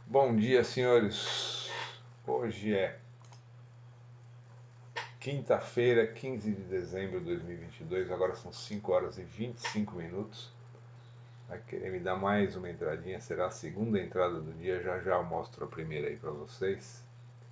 Bom dia, senhores. Hoje é quinta-feira, 15 de dezembro de 2022. Agora são 5 horas e 25 minutos. Vai querer me dar mais uma entradinha? Será a segunda entrada do dia. Já já eu mostro a primeira aí para vocês.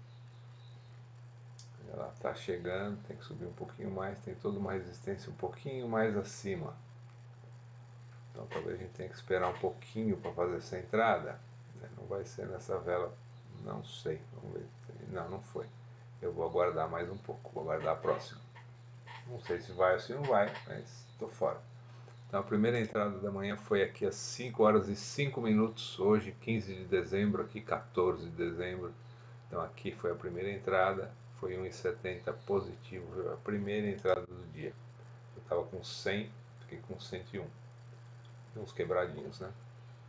Ela está chegando, tem que subir um pouquinho mais. Tem toda uma resistência um pouquinho mais acima. Então talvez a gente tenha que esperar um pouquinho para fazer essa entrada. Não vai ser nessa vela, não sei. Vamos ver. Não, não foi. Eu vou aguardar mais um pouco, vou aguardar a próxima. Não sei se vai ou se não vai, mas estou fora. Então a primeira entrada da manhã foi aqui às 5 horas e 5 minutos, hoje 15 de dezembro, aqui 14 de dezembro. Então aqui foi a primeira entrada, foi 1,70 positivo, foi a primeira entrada do dia. Eu estava com 100, fiquei com 101. Tem uns quebradinhos, né?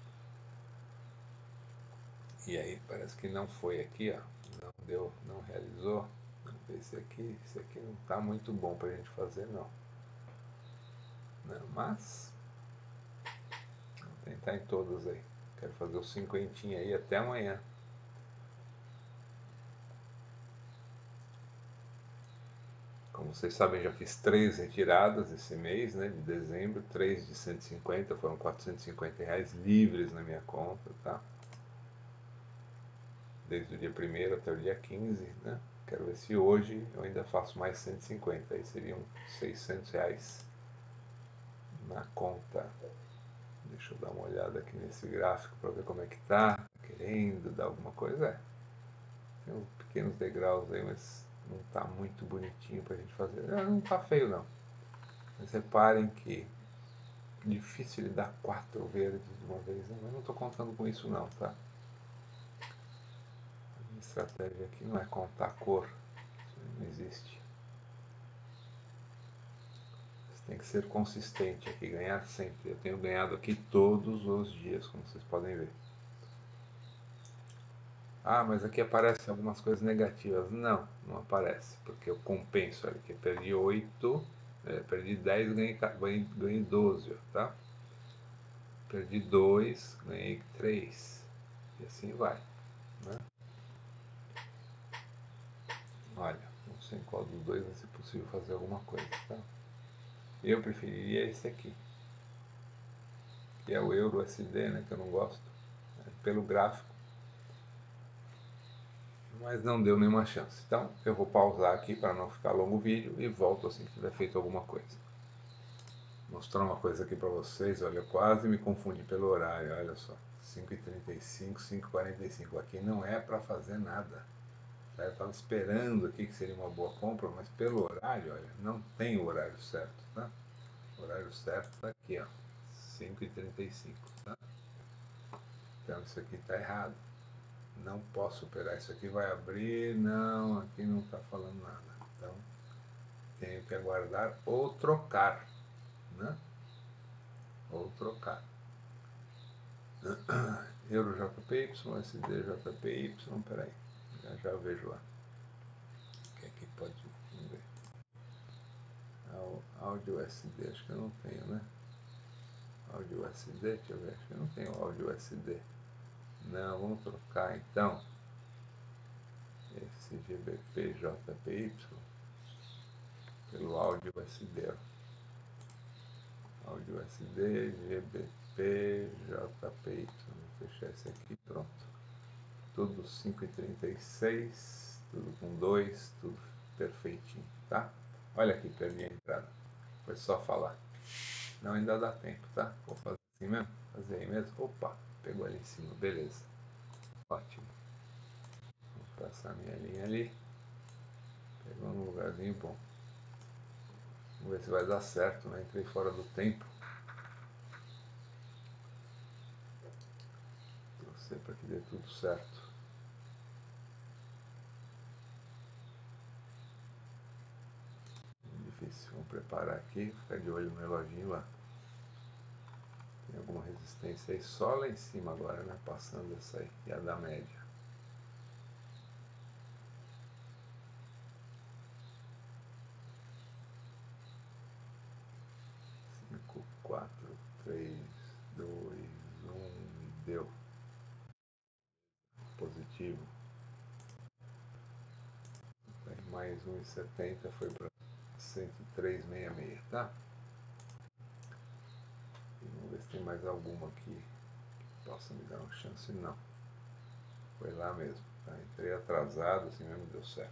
E aí parece que não foi aqui, ó. Não deu, não realizou. Vamos ver esse aqui não está muito bom para a gente fazer não. Mas vou tentar em todas aí. Quero fazer os 50 aí até amanhã. Como vocês sabem, já fiz 3 retiradas esse mês, né, de dezembro, 3 de 150, foram R$ 450 livres na minha conta, tá? Desde o dia 1º até o dia 15, né? Quero ver se hoje eu ainda faço mais 150, aí seriam R$ 600 na conta. Deixa eu dar uma olhada aqui nesse gráfico para ver como é que tá. Querendo dar alguma coisa? Tem uns pequenos degraus aí, mas não tá muito bonitinho pra gente fazer. Não tá feio não. Mas reparem que difícil ele dar 4 verdes de uma vez, né? Mas não tô contando com isso não, tá? A minha estratégia aqui não é contar a cor. Isso não existe. Você tem que ser consistente aqui, ganhar sempre. Eu tenho ganhado aqui todos os dias, como vocês podem ver. Ah, mas aqui aparecem algumas coisas negativas. Não, não aparece, porque eu compenso. Olha aqui, perdi 8, perdi 10, ganhei 12, tá? Perdi 2, ganhei 3. E assim vai, né? Olha, não sei em qual dos dois vai ser possível fazer alguma coisa, tá? Eu preferiria esse aqui, que é o Euro SD, né, que eu não gosto, né, pelo gráfico, mas não deu nenhuma chance. Então eu vou pausar aqui para não ficar longo o vídeo e volto assim que tiver feito alguma coisa. Vou mostrar uma coisa aqui para vocês, olha, eu quase me confundi pelo horário, olha só, 5h35, 5h45, aqui não é para fazer nada. Eu estava esperando aqui que seria uma boa compra, mas pelo horário, olha, não tem o horário certo, tá? O horário certo está aqui, ó, 5h35, tá? Então isso aqui está errado. Não posso operar isso aqui, vai abrir, não, aqui não está falando nada. Então tenho que aguardar ou trocar, né? Ou trocar. Euro JPY, SD JPY, peraí, já vejo lá. O que é que pode, vamos ver. Áudio SD, acho que eu não tenho, né? Áudio SD, deixa eu ver, acho que eu não tenho áudio SD. Não, vamos trocar então esse GBP JPY pelo áudio SD. Áudio SD, GBP JPY. Vou fechar esse aqui, pronto. Tudo 5h36, tudo com 2, tudo perfeitinho, tá? Olha aqui, perdi a entrada. Foi só falar. Não, ainda dá tempo, tá? Vou fazer assim mesmo? Fazer aí mesmo? Opa, pegou ali em cima, beleza. Ótimo. Vou traçar minha linha ali. Pegou num lugarzinho bom. Vamos ver se vai dar certo, né? Entrei fora do tempo. Torcer para que dê tudo certo. Difícil. Vamos preparar aqui. Ficar de olho no reloginho lá. Tem alguma resistência aí só lá em cima agora, né? Passando essa aí, que é a da média. 5, 4, 3, 2, 1 e deu. positivo. Aí mais 1,70 foi para 103,66, tá? Vamos ver se tem mais alguma aqui que possa me dar uma chance. Não. Foi lá mesmo. Tá? Entrei atrasado, assim mesmo deu certo.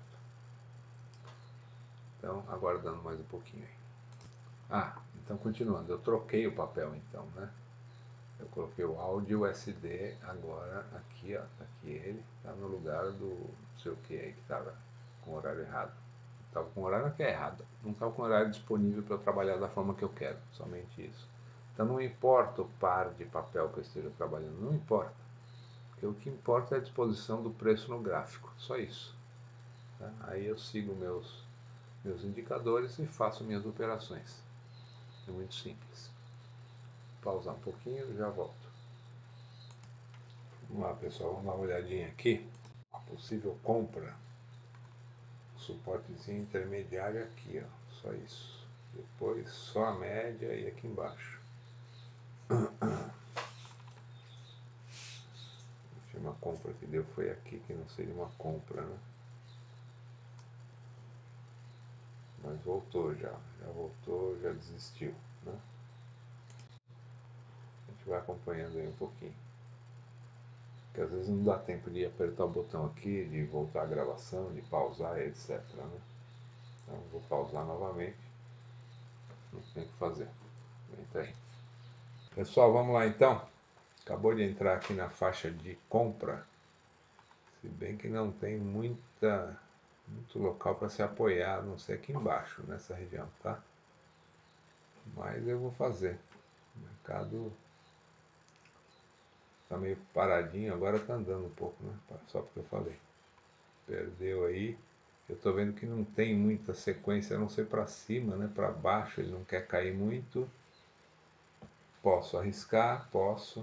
Então, aguardando mais um pouquinho aí. Ah, então continuando. Eu troquei o papel então, né? Eu coloquei o áudio USD agora aqui, ó. Tá aqui ele. Tá no lugar do não sei o que aí que tava com o horário errado. Tava com o horário que é errado. Não tava com o horário disponível para eu trabalhar da forma que eu quero. Somente isso. Então não importa o par de papel que eu esteja trabalhando. Não importa. Porque o que importa é a disposição do preço no gráfico. Só isso. Tá? Aí eu sigo meus indicadores e faço minhas operações. É muito simples. Vou pausar um pouquinho e já volto. Vamos lá, pessoal, vamos dar uma olhadinha aqui. A possível compra. O suportezinho intermediário aqui, ó. Só isso. Depois só a média e aqui embaixo. A última compra que deu foi aqui, que não seria uma compra, né? Mas voltou já voltou, já desistiu, né? A gente vai acompanhando aí um pouquinho. Porque às vezes não dá tempo de apertar o botão aqui, de voltar a gravação, de pausar, etc, né? Então vou pausar novamente. Não tem o que fazer. Entra aí. Pessoal, vamos lá então. Acabou de entrar aqui na faixa de compra. Se bem que não tem muito local para se apoiar, a não ser aqui embaixo, nessa região, tá? Mas eu vou fazer. O mercado tá meio paradinho, agora tá andando um pouco, né? Só porque eu falei. Perdeu aí. Eu tô vendo que não tem muita sequência, a não ser para cima, né? Para baixo, ele não quer cair muito. Posso arriscar? Posso.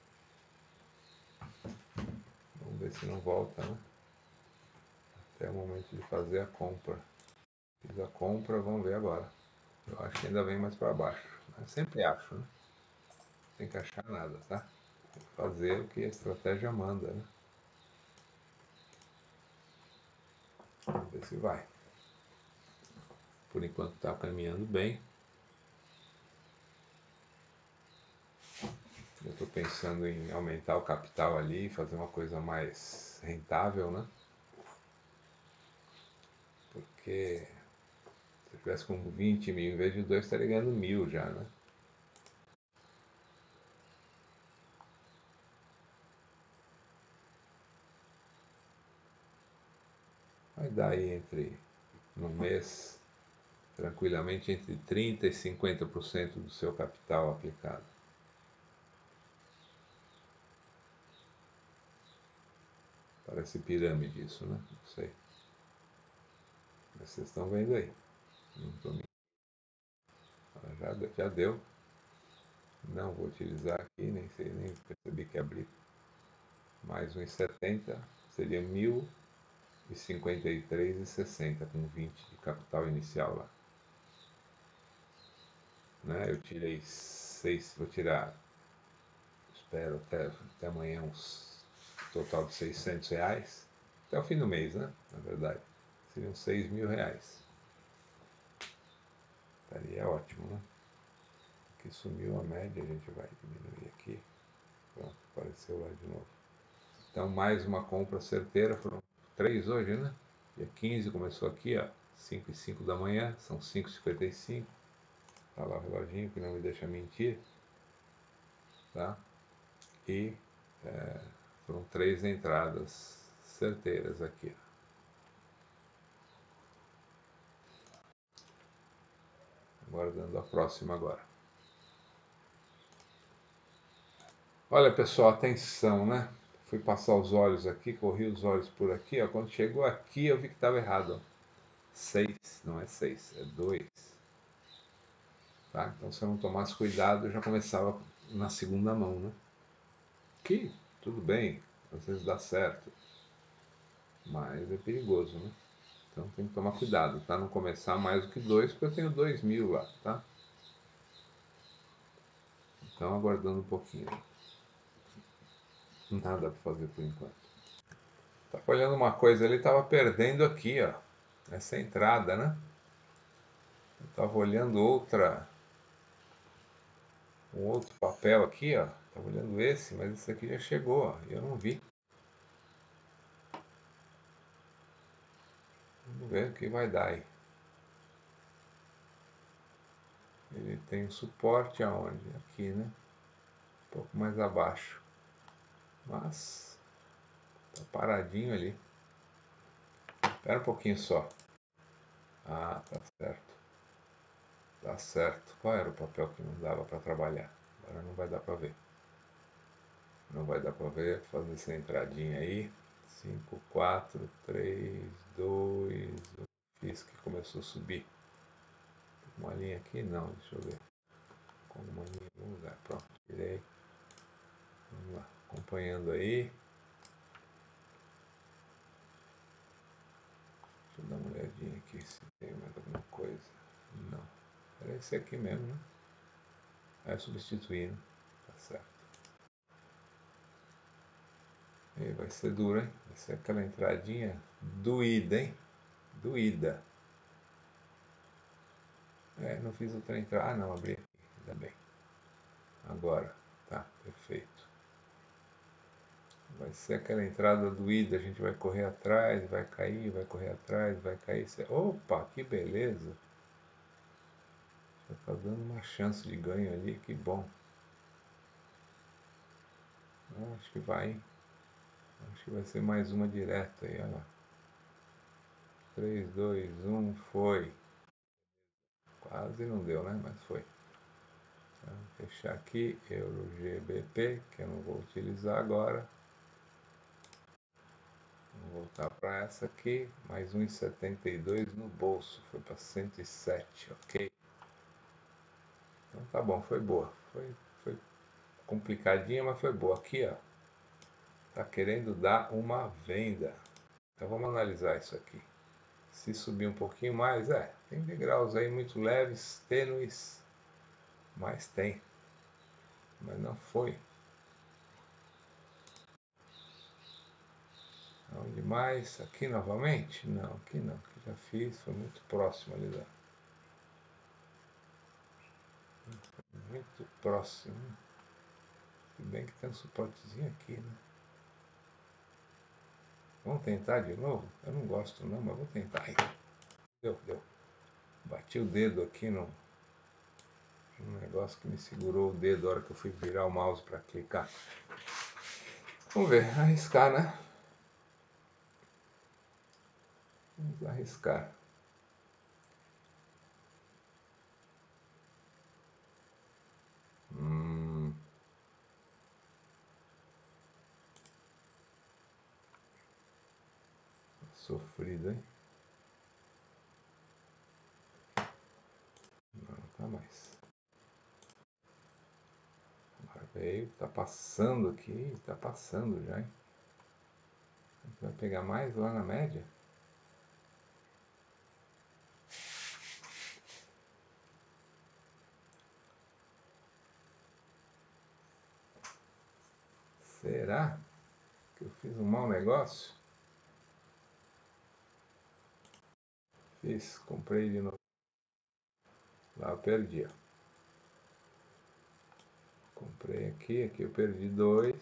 Vamos ver se não volta, né? Até o momento de fazer a compra. Fiz a compra, vamos ver agora. Eu acho que ainda vem mais para baixo. Eu sempre acho, né? Tem que achar nada, tá? Tem que fazer o que a estratégia manda, né? Vamos ver se vai. Por enquanto está caminhando bem. Eu estou pensando em aumentar o capital ali, fazer uma coisa mais rentável, né? Porque se eu tivesse com 20 mil em vez de 2, estaria ganhando 1.000 já, né? Vai dar aí no mês, tranquilamente, entre 30% e 50% do seu capital aplicado. Parece pirâmide isso, né? Não sei. Mas vocês estão vendo aí. Não tô me... já deu. Não vou utilizar aqui, nem sei, nem percebi que abri. Mais 1,70 seria 1.053,60 com 20 de capital inicial lá. Né? Eu tirei 6, vou tirar, espero até amanhã uns total de R$ 600. Até o fim do mês, né? Na verdade. Seriam R$ 6.000. Estaria ótimo, né? Aqui sumiu a média, a gente vai diminuir aqui. Pronto, apareceu lá de novo. Então mais uma compra certeira, foram 3 hoje, né? Dia 15 começou aqui, ó, 5h05 da manhã, são 5h55. Tá lá o reloginho que não me deixa mentir, tá? E foram 3 entradas certeiras aqui. Aguardando a próxima agora. Olha pessoal, atenção, né? Fui passar os olhos aqui, corri os olhos por aqui, ó. Quando chegou aqui eu vi que estava errado, ó. 6, não é 6, é 2. Tá? Então se eu não tomasse cuidado eu já começava na segunda mão, né? Que tudo bem, às vezes dá certo, mas é perigoso, né? Então tem que tomar cuidado, tá? Não começar mais do que 2, porque eu tenho 2.000 lá, tá? Então aguardando um pouquinho. Nada para fazer por enquanto. Tava olhando uma coisa ali, tava perdendo aqui, ó. Essa entrada, né? Eu tava olhando um outro papel aqui, ó. Tava olhando esse, mas esse aqui já chegou, ó. E eu não vi. Vamos ver o que vai dar aí. Ele tem suporte aonde? Aqui, né? Um pouco mais abaixo. Mas tá paradinho ali. Espera um pouquinho só. Ah, tá certo. Tá certo. Qual era o papel que não dava para trabalhar? Agora não vai dar para ver. Não vai dar para ver. Vou fazer essa entradinha aí. 5, 4, 3, 2. Fiz que começou a subir. Uma linha aqui? Não, deixa eu ver. Com uma linha em algum lugar. Pronto, tirei. Vamos lá. Acompanhando aí. Deixa eu dar uma olhadinha aqui se tem mais alguma coisa. Não. Era esse aqui mesmo, né? É substituindo. Tá certo. E vai ser duro, hein? Vai ser aquela entradinha doída, hein? Doída. É, não fiz outra entrada. Ah, não, abri aqui. Ainda bem. Agora. Tá, perfeito. Vai ser aquela entrada doída. A gente vai correr atrás, vai cair, vai correr atrás, vai cair. Opa, que beleza! Já tá dando uma chance de ganho ali, que bom. Ah, acho que vai, hein? Acho que vai ser mais uma direta aí, olha lá. 3, 2, 1, foi. Quase não deu, né? Mas foi. Vou fechar aqui, Euro GBP, que eu não vou utilizar agora. Vou voltar para essa aqui, mais 1,72 no bolso, foi para 107, ok? Então tá bom, foi boa. Foi complicadinha, mas foi boa. Aqui, ó, tá querendo dar uma venda. Então vamos analisar isso aqui. Se subir um pouquinho mais, tem degraus aí muito leves, tênues, mas tem. Mas não foi. Onde mais? Aqui novamente? Não, aqui não. Aqui já fiz, foi muito próximo ali da. Muito próximo. Se bem que tem um suportezinho aqui, né? Vamos tentar de novo? Eu não gosto não, mas vou tentar. Aí. Deu. Bati o dedo aqui no negócio que me segurou o dedo na hora que eu fui virar o mouse para clicar. Vamos ver, arriscar, né? Vamos arriscar. Sofrido, hein? Não, tá mais. Agora veio, tá passando aqui, tá passando já, hein? Vai pegar mais lá na média? Será que eu fiz um mau negócio? Fiz, comprei de novo. Lá eu perdi, ó. Comprei aqui eu perdi 2.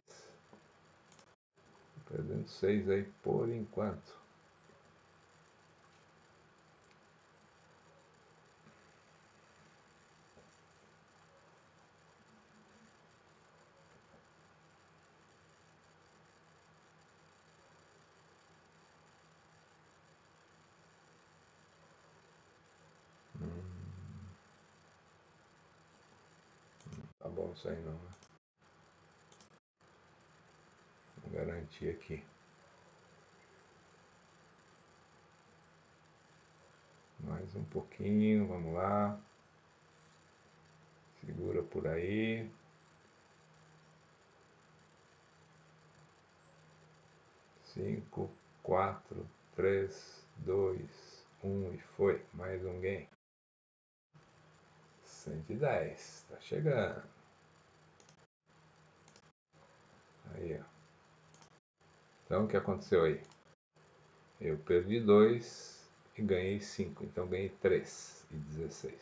Perdendo 6 aí por enquanto. Tá bom isso aí não, né? Vou garantir aqui. Mais um pouquinho, vamos lá. Segura por aí. 5, 4, 3, 2, 1 e foi. Mais um game. 110, tá chegando. Aí, ó. Então o que aconteceu aí? Eu perdi 2 e ganhei 5, então ganhei 3,16.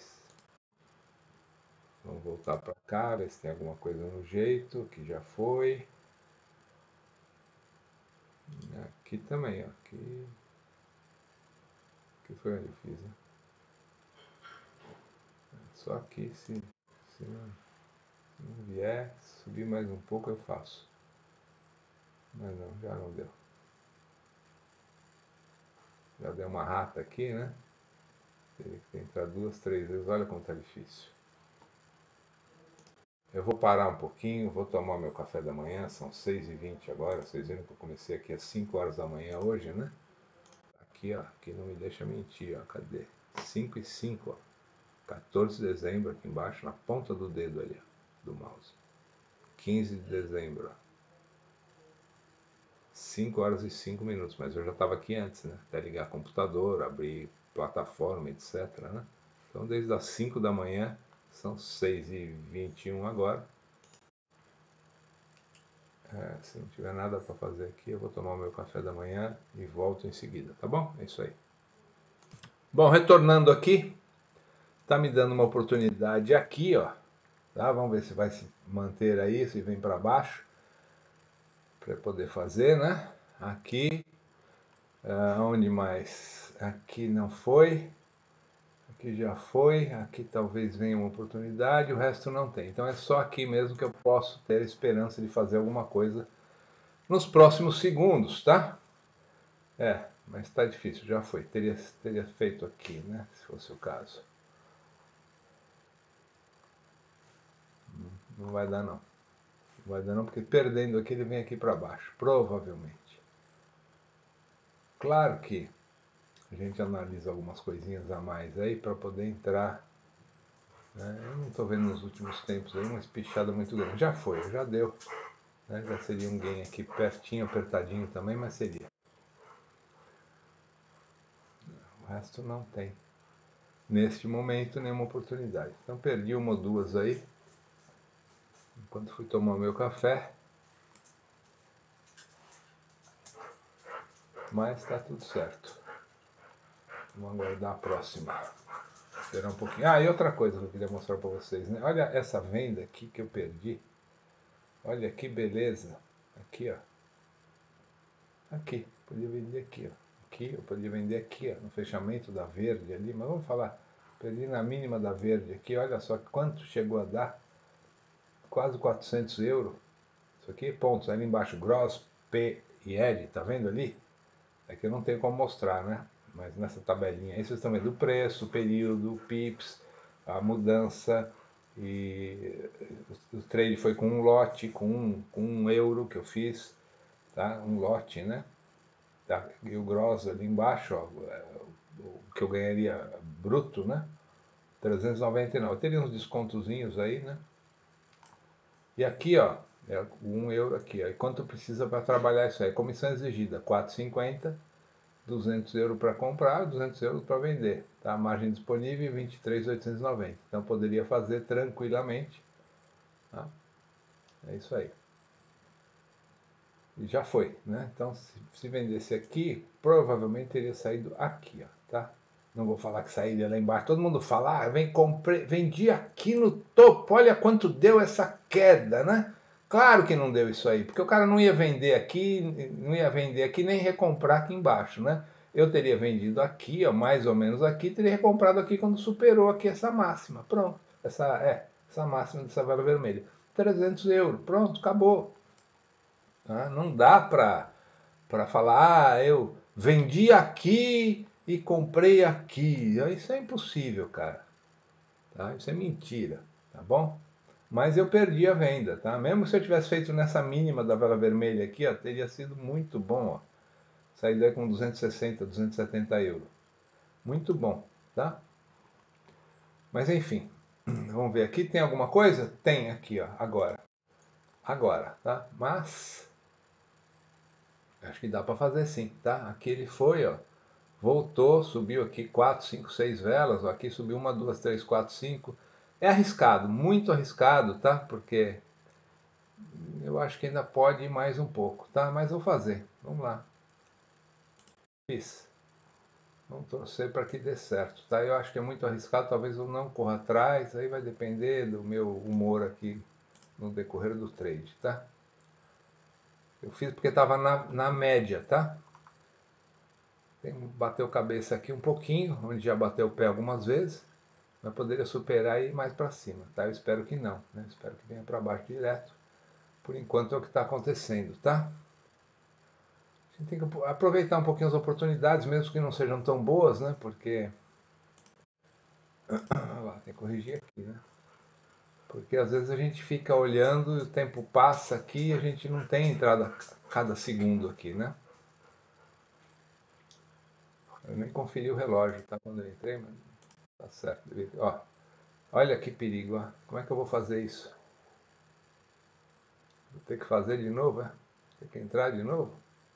Vamos voltar para cá, ver se tem alguma coisa no jeito, que já foi. Aqui também, ó. Aqui foi onde eu fiz, né? Só aqui, se não vier, subir mais um pouco eu faço. Mas não, já não deu. Já deu uma rata aqui, né? Teria que entrar 2, 3 vezes. Olha como tá difícil. Eu vou parar um pouquinho, vou tomar meu café da manhã. São 6h20 agora. Vocês viram que eu comecei aqui às 5 horas da manhã hoje, né? Aqui, ó. Aqui não me deixa mentir, ó. Cadê? 5h05, ó. 14 de dezembro aqui embaixo, na ponta do dedo ali, ó, do mouse. 15 de dezembro, ó. 5 horas e 5 minutos, mas eu já estava aqui antes, né? Até ligar computador, abrir plataforma, etc, né? Então, desde as 5 da manhã, são 6h21 agora. Se não tiver nada para fazer aqui, eu vou tomar o meu café da manhã e volto em seguida, tá bom? É isso aí. Bom, retornando aqui, tá me dando uma oportunidade aqui, ó. Tá? Vamos ver se vai se manter aí, se vem para baixo, para poder fazer, né? Aqui, onde mais? Aqui não foi. Aqui já foi, aqui talvez venha uma oportunidade, o resto não tem. Então é só aqui mesmo que eu posso ter a esperança de fazer alguma coisa nos próximos segundos, tá? Mas está difícil, já foi. Teria feito aqui, né? Se fosse o caso. Não vai dar não. Não vai dar não, porque perdendo aqui ele vem aqui para baixo, provavelmente. Claro que a gente analisa algumas coisinhas a mais aí para poder entrar. Eu não estou vendo nos últimos tempos aí uma espichada muito grande. Já foi, já deu. Já seria um gain aqui pertinho, apertadinho também, mas seria. O resto não tem. Neste momento, nenhuma oportunidade. Então perdi uma ou duas aí. Enquanto fui tomar meu café. Mas está tudo certo. Vamos aguardar a próxima. Esperar um pouquinho. E outra coisa que eu queria mostrar para vocês, né? Olha essa venda aqui que eu perdi. Olha que beleza. Aqui, ó. Aqui. Podia vender aqui, ó. Aqui, eu podia vender aqui, ó, no fechamento da verde ali. Mas vamos falar. Perdi na mínima da verde aqui. Olha só quanto chegou a dar. Quase 400 euros. Isso aqui, pontos. Ali embaixo, gross, P e L. Tá vendo ali? É que eu não tenho como mostrar, né? Mas nessa tabelinha aí vocês estão vendo o preço, o período, o pips, a mudança, e o trade foi com um lote, com um euro que eu fiz, tá? Um lote, né? Tá? E o gross ali embaixo, ó, o que eu ganharia bruto, né? 399. Eu teria uns descontozinhos aí, né? E aqui, ó, é 1 euro aqui, ó. E quanto precisa para trabalhar isso aí? Comissão exigida, 4,50. 200 euros para comprar, 200 euros para vender. Tá? A margem disponível 23.890. Então poderia fazer tranquilamente. Tá? É isso aí. E já foi, né? Então se vendesse aqui, provavelmente teria saído aqui, ó, tá? Não vou falar que sairia lá embaixo. Todo mundo fala, vendi aqui no topo, olha quanto deu essa queda, né? Claro que não deu isso aí, porque o cara não ia vender aqui, nem recomprar aqui embaixo, né? Eu teria vendido aqui, ó, mais ou menos aqui, teria recomprado aqui quando superou aqui essa máxima. Pronto, essa máxima dessa vela vermelha. 300 euros, pronto, acabou. Tá? Não dá para falar, eu vendi aqui e comprei aqui. Isso é impossível, cara. Tá? Isso é mentira, tá bom? Mas eu perdi a venda, tá? Mesmo se eu tivesse feito nessa mínima da vela vermelha aqui, ó, teria sido muito bom, ó. Saído aí com 260, 270 euros. Muito bom, tá? Mas enfim, vamos ver aqui, tem alguma coisa? Tem aqui, ó, agora. Agora, tá? Mas acho que dá para fazer sim, tá? Aqui ele foi, ó. Voltou, subiu aqui 4, 5, 6 velas. Ó, aqui subiu 1, 2, 3, 4, 5. É arriscado, muito arriscado, tá? Porque eu acho que ainda pode ir mais um pouco, tá? Mas vou fazer. Vamos lá. Fiz. Vamos torcer para que dê certo, tá? Eu acho que é muito arriscado, talvez eu não corra atrás, aí vai depender do meu humor aqui no decorrer do trade, tá? Eu fiz porque estava na média, tá? Bateu cabeça aqui um pouquinho, onde já bateu o pé algumas vezes, mas poderia superar e ir mais para cima, tá? Eu espero que não, né? Espero que venha para baixo direto. Por enquanto é o que está acontecendo, tá? A gente tem que aproveitar um pouquinho as oportunidades, mesmo que não sejam tão boas, né? Porque... Ah lá, tem que corrigir aqui, né? Porque às vezes a gente fica olhando e o tempo passa aqui e a gente não tem entrada a cada segundo aqui, né? Eu nem conferi o relógio, tá? Quando eu entrei, mas tá certo. Ó, olha que perigo, ó. Como é que eu vou fazer isso? Vou ter que fazer de novo, é? Ter que entrar de novo?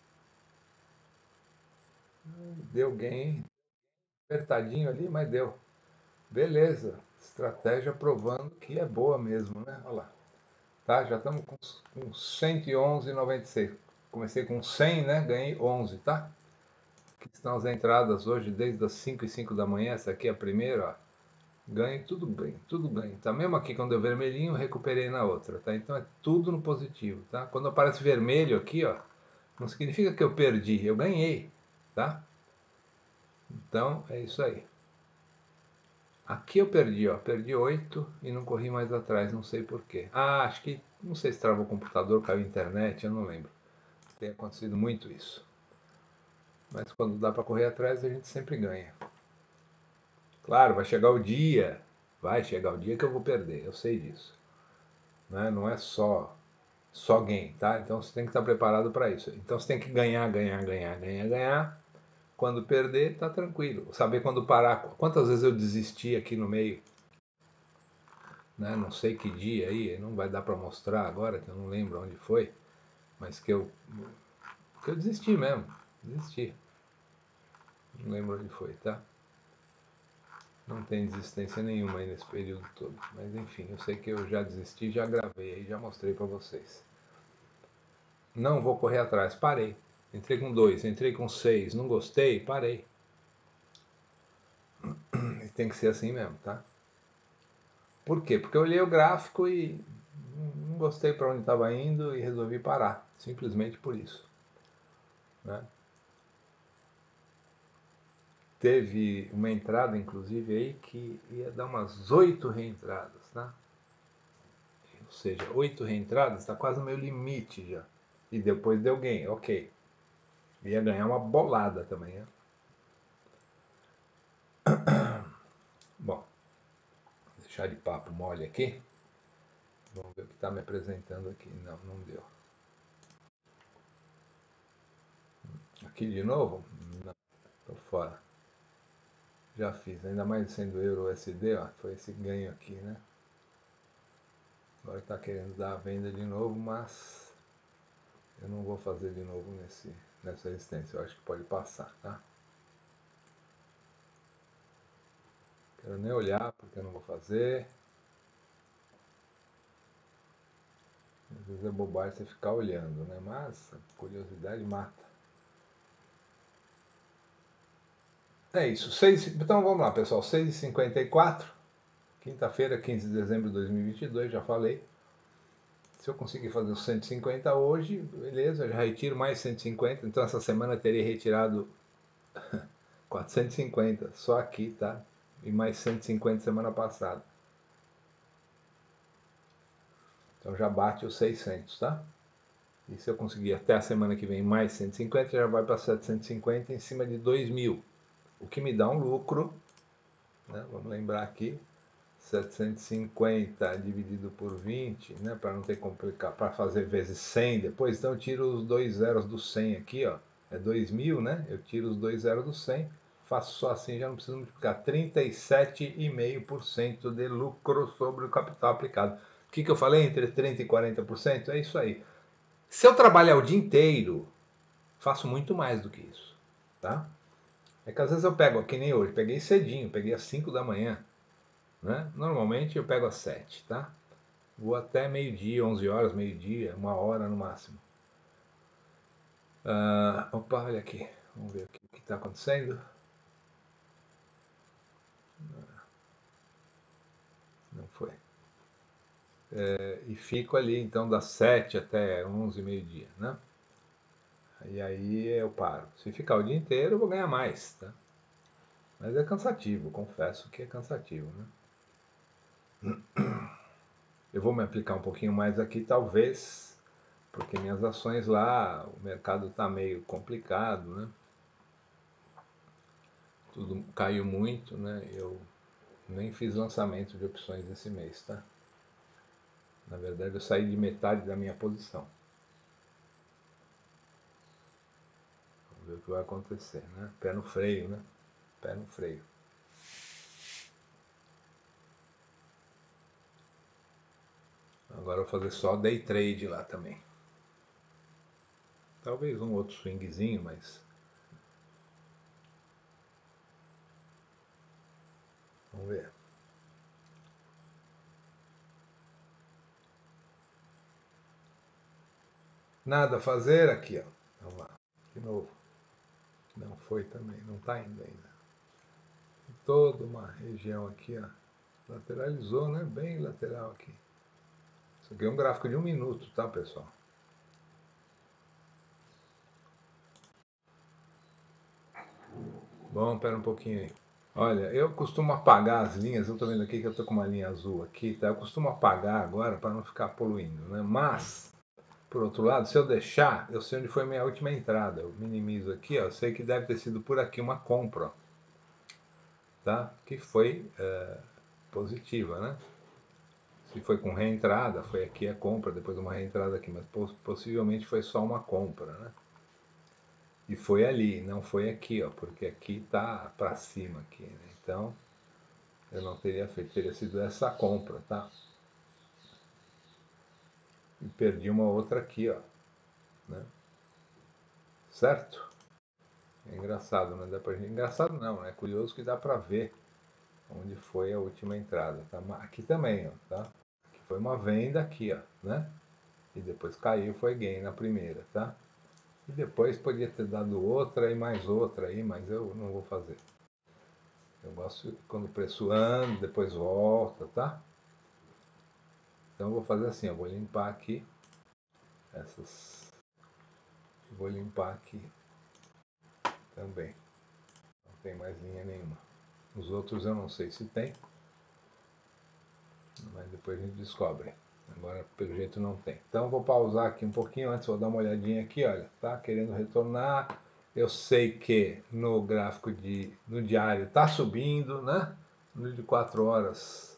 Deu gain, apertadinho ali, mas deu. Beleza, estratégia provando que é boa mesmo, né? Olha lá. Tá, já estamos com 111,96. Comecei com 100, né? Ganhei 11, tá? Aqui estão as entradas hoje, desde as 5h05 da manhã. Essa aqui é a primeira, ó. Ganho, tudo bem, tudo bem. Tá, mesmo aqui quando deu vermelhinho, recuperei na outra, tá? Então é tudo no positivo, tá? Quando aparece vermelho aqui, ó, não significa que eu perdi, eu ganhei, tá? Então é isso aí. Aqui eu perdi, ó, perdi 8 e não corri mais atrás, não sei porquê. Ah, acho que, não sei se travou o computador, caiu a internet, eu não lembro. Tem acontecido muito isso. Mas quando dá para correr atrás, a gente sempre ganha. Claro, vai chegar o dia que eu vou perder, eu sei disso. Né? Não é só gain, tá? Então você tem que estar preparado para isso. Então você tem que ganhar, ganhar, ganhar, ganhar, ganhar. Quando perder, tá tranquilo. Saber quando parar. Quantas vezes eu desisti aqui no meio, né? Não sei que dia aí, não vai dar para mostrar agora, que eu não lembro onde foi, mas que eu desisti mesmo, desisti. Não lembro onde foi, tá? Não tem desistência nenhuma aí nesse período todo. Mas enfim, eu sei que eu já desisti, já gravei aí, já mostrei para vocês. Não vou correr atrás, parei. Entrei com 2, entrei com 6, não gostei, parei. E tem que ser assim mesmo, tá? Por quê? Porque eu olhei o gráfico e não gostei para onde estava indo e resolvi parar. Simplesmente por isso. Né? Teve uma entrada, inclusive, aí que ia dar umas 8 reentradas, tá? Ou seja, 8 reentradas está quase no meu limite já. E depois deu gain, ok. Ia ganhar uma bolada também, né? Bom, deixar de papo mole aqui. Vamos ver o que está me apresentando aqui. Não, não deu. Aqui de novo? Não, tô fora. Já fiz, ainda mais sendo Euro USD, ó, foi esse ganho aqui, né? Agora está querendo dar a venda de novo, mas eu não vou fazer de novo nessa resistência. Eu acho que pode passar, tá? Quero nem olhar porque eu não vou fazer. Às vezes é bobagem você ficar olhando, né? Mas a curiosidade mata. É isso. Então vamos lá, pessoal. 6h54. Quinta-feira, 15 de dezembro de 2022, já falei. Se eu conseguir fazer os 150 hoje, beleza, já retiro mais 150. Então essa semana eu teria retirado 450 só aqui, tá? E mais 150 semana passada. Então já bate os 600, tá? E se eu conseguir até a semana que vem mais 150, já vai para 750 em cima de 2.000. O que me dá um lucro, né? Vamos lembrar aqui, 750 dividido por 20, né? Para não ter que complicar, para fazer vezes 100 depois. Então eu tiro os dois zeros do 100 aqui, ó. É 2.000, né? Eu tiro os dois zeros do 100. Faço só assim, já não preciso multiplicar. 37,5% de lucro sobre o capital aplicado. O que eu falei? Entre 30% e 40%? É isso aí. Se eu trabalhar o dia inteiro, faço muito mais do que isso, tá? É que às vezes eu pego, que nem hoje, peguei cedinho, peguei às 5 da manhã, né? Normalmente eu pego às 7, tá? Vou até meio-dia, 11 horas, meio-dia, 1 hora no máximo. Opa, olha aqui. Vamos ver aqui o que está acontecendo. Não foi. E fico ali, então, das 7 até 11, meio-dia, né? E aí eu paro. Se ficar o dia inteiro, eu vou ganhar mais, tá? Mas é cansativo, confesso que é cansativo, né? Eu vou me aplicar um pouquinho mais aqui, talvez, porque minhas ações lá, o mercado está meio complicado, né? Tudo caiu muito, né? Eu nem fiz lançamento de opções esse mês, tá? Na verdade, eu saí de metade da minha posição. Vamos ver o que vai acontecer, né? Pé no freio, né? Pé no freio. Agora eu vou fazer só day trade lá também. Talvez um outro swingzinho, mas vamos ver. Nada a fazer aqui, ó. Vamos lá. De novo. Não foi também, não está indo ainda. Toda uma região aqui, ó. Lateralizou, né? Bem lateral aqui. Isso aqui é um gráfico de 1 minuto, tá, pessoal? Bom, pera um pouquinho aí. Olha, eu costumo apagar as linhas, eu estou vendo aqui que eu estou com uma linha azul aqui, tá? Eu costumo apagar agora para não ficar poluindo, né? Mas, por outro lado, se eu deixar, eu sei onde foi minha última entrada. Eu minimizo aqui, ó, eu sei que deve ter sido por aqui uma compra, tá? Que foi positiva, né? Se foi com reentrada, foi aqui a compra, depois uma reentrada aqui, mas possivelmente foi só uma compra, né? E foi ali, não foi aqui, ó, porque aqui tá para cima aqui, né? Então, eu não teria feito, teria sido essa compra, tá? E perdi uma outra aqui, ó, né? Certo? É engraçado, né? Engraçado não, é curioso que dá para ver onde foi a última entrada, tá? Aqui também, ó, tá? Aqui foi uma venda aqui, ó, né? E depois caiu, foi gain na primeira, tá? E depois podia ter dado outra e mais outra aí, mas eu não vou fazer. Eu gosto quando o preço anda, depois volta, tá? Então eu vou fazer assim, eu vou limpar aqui essas. Vou limpar aqui também. Não tem mais linha nenhuma. Os outros eu não sei se tem, mas depois a gente descobre. Agora, pelo jeito, não tem. Então, vou pausar aqui um pouquinho antes, vou dar uma olhadinha aqui, olha, tá querendo retornar. Eu sei que no gráfico no diário tá subindo, né? No de 4 horas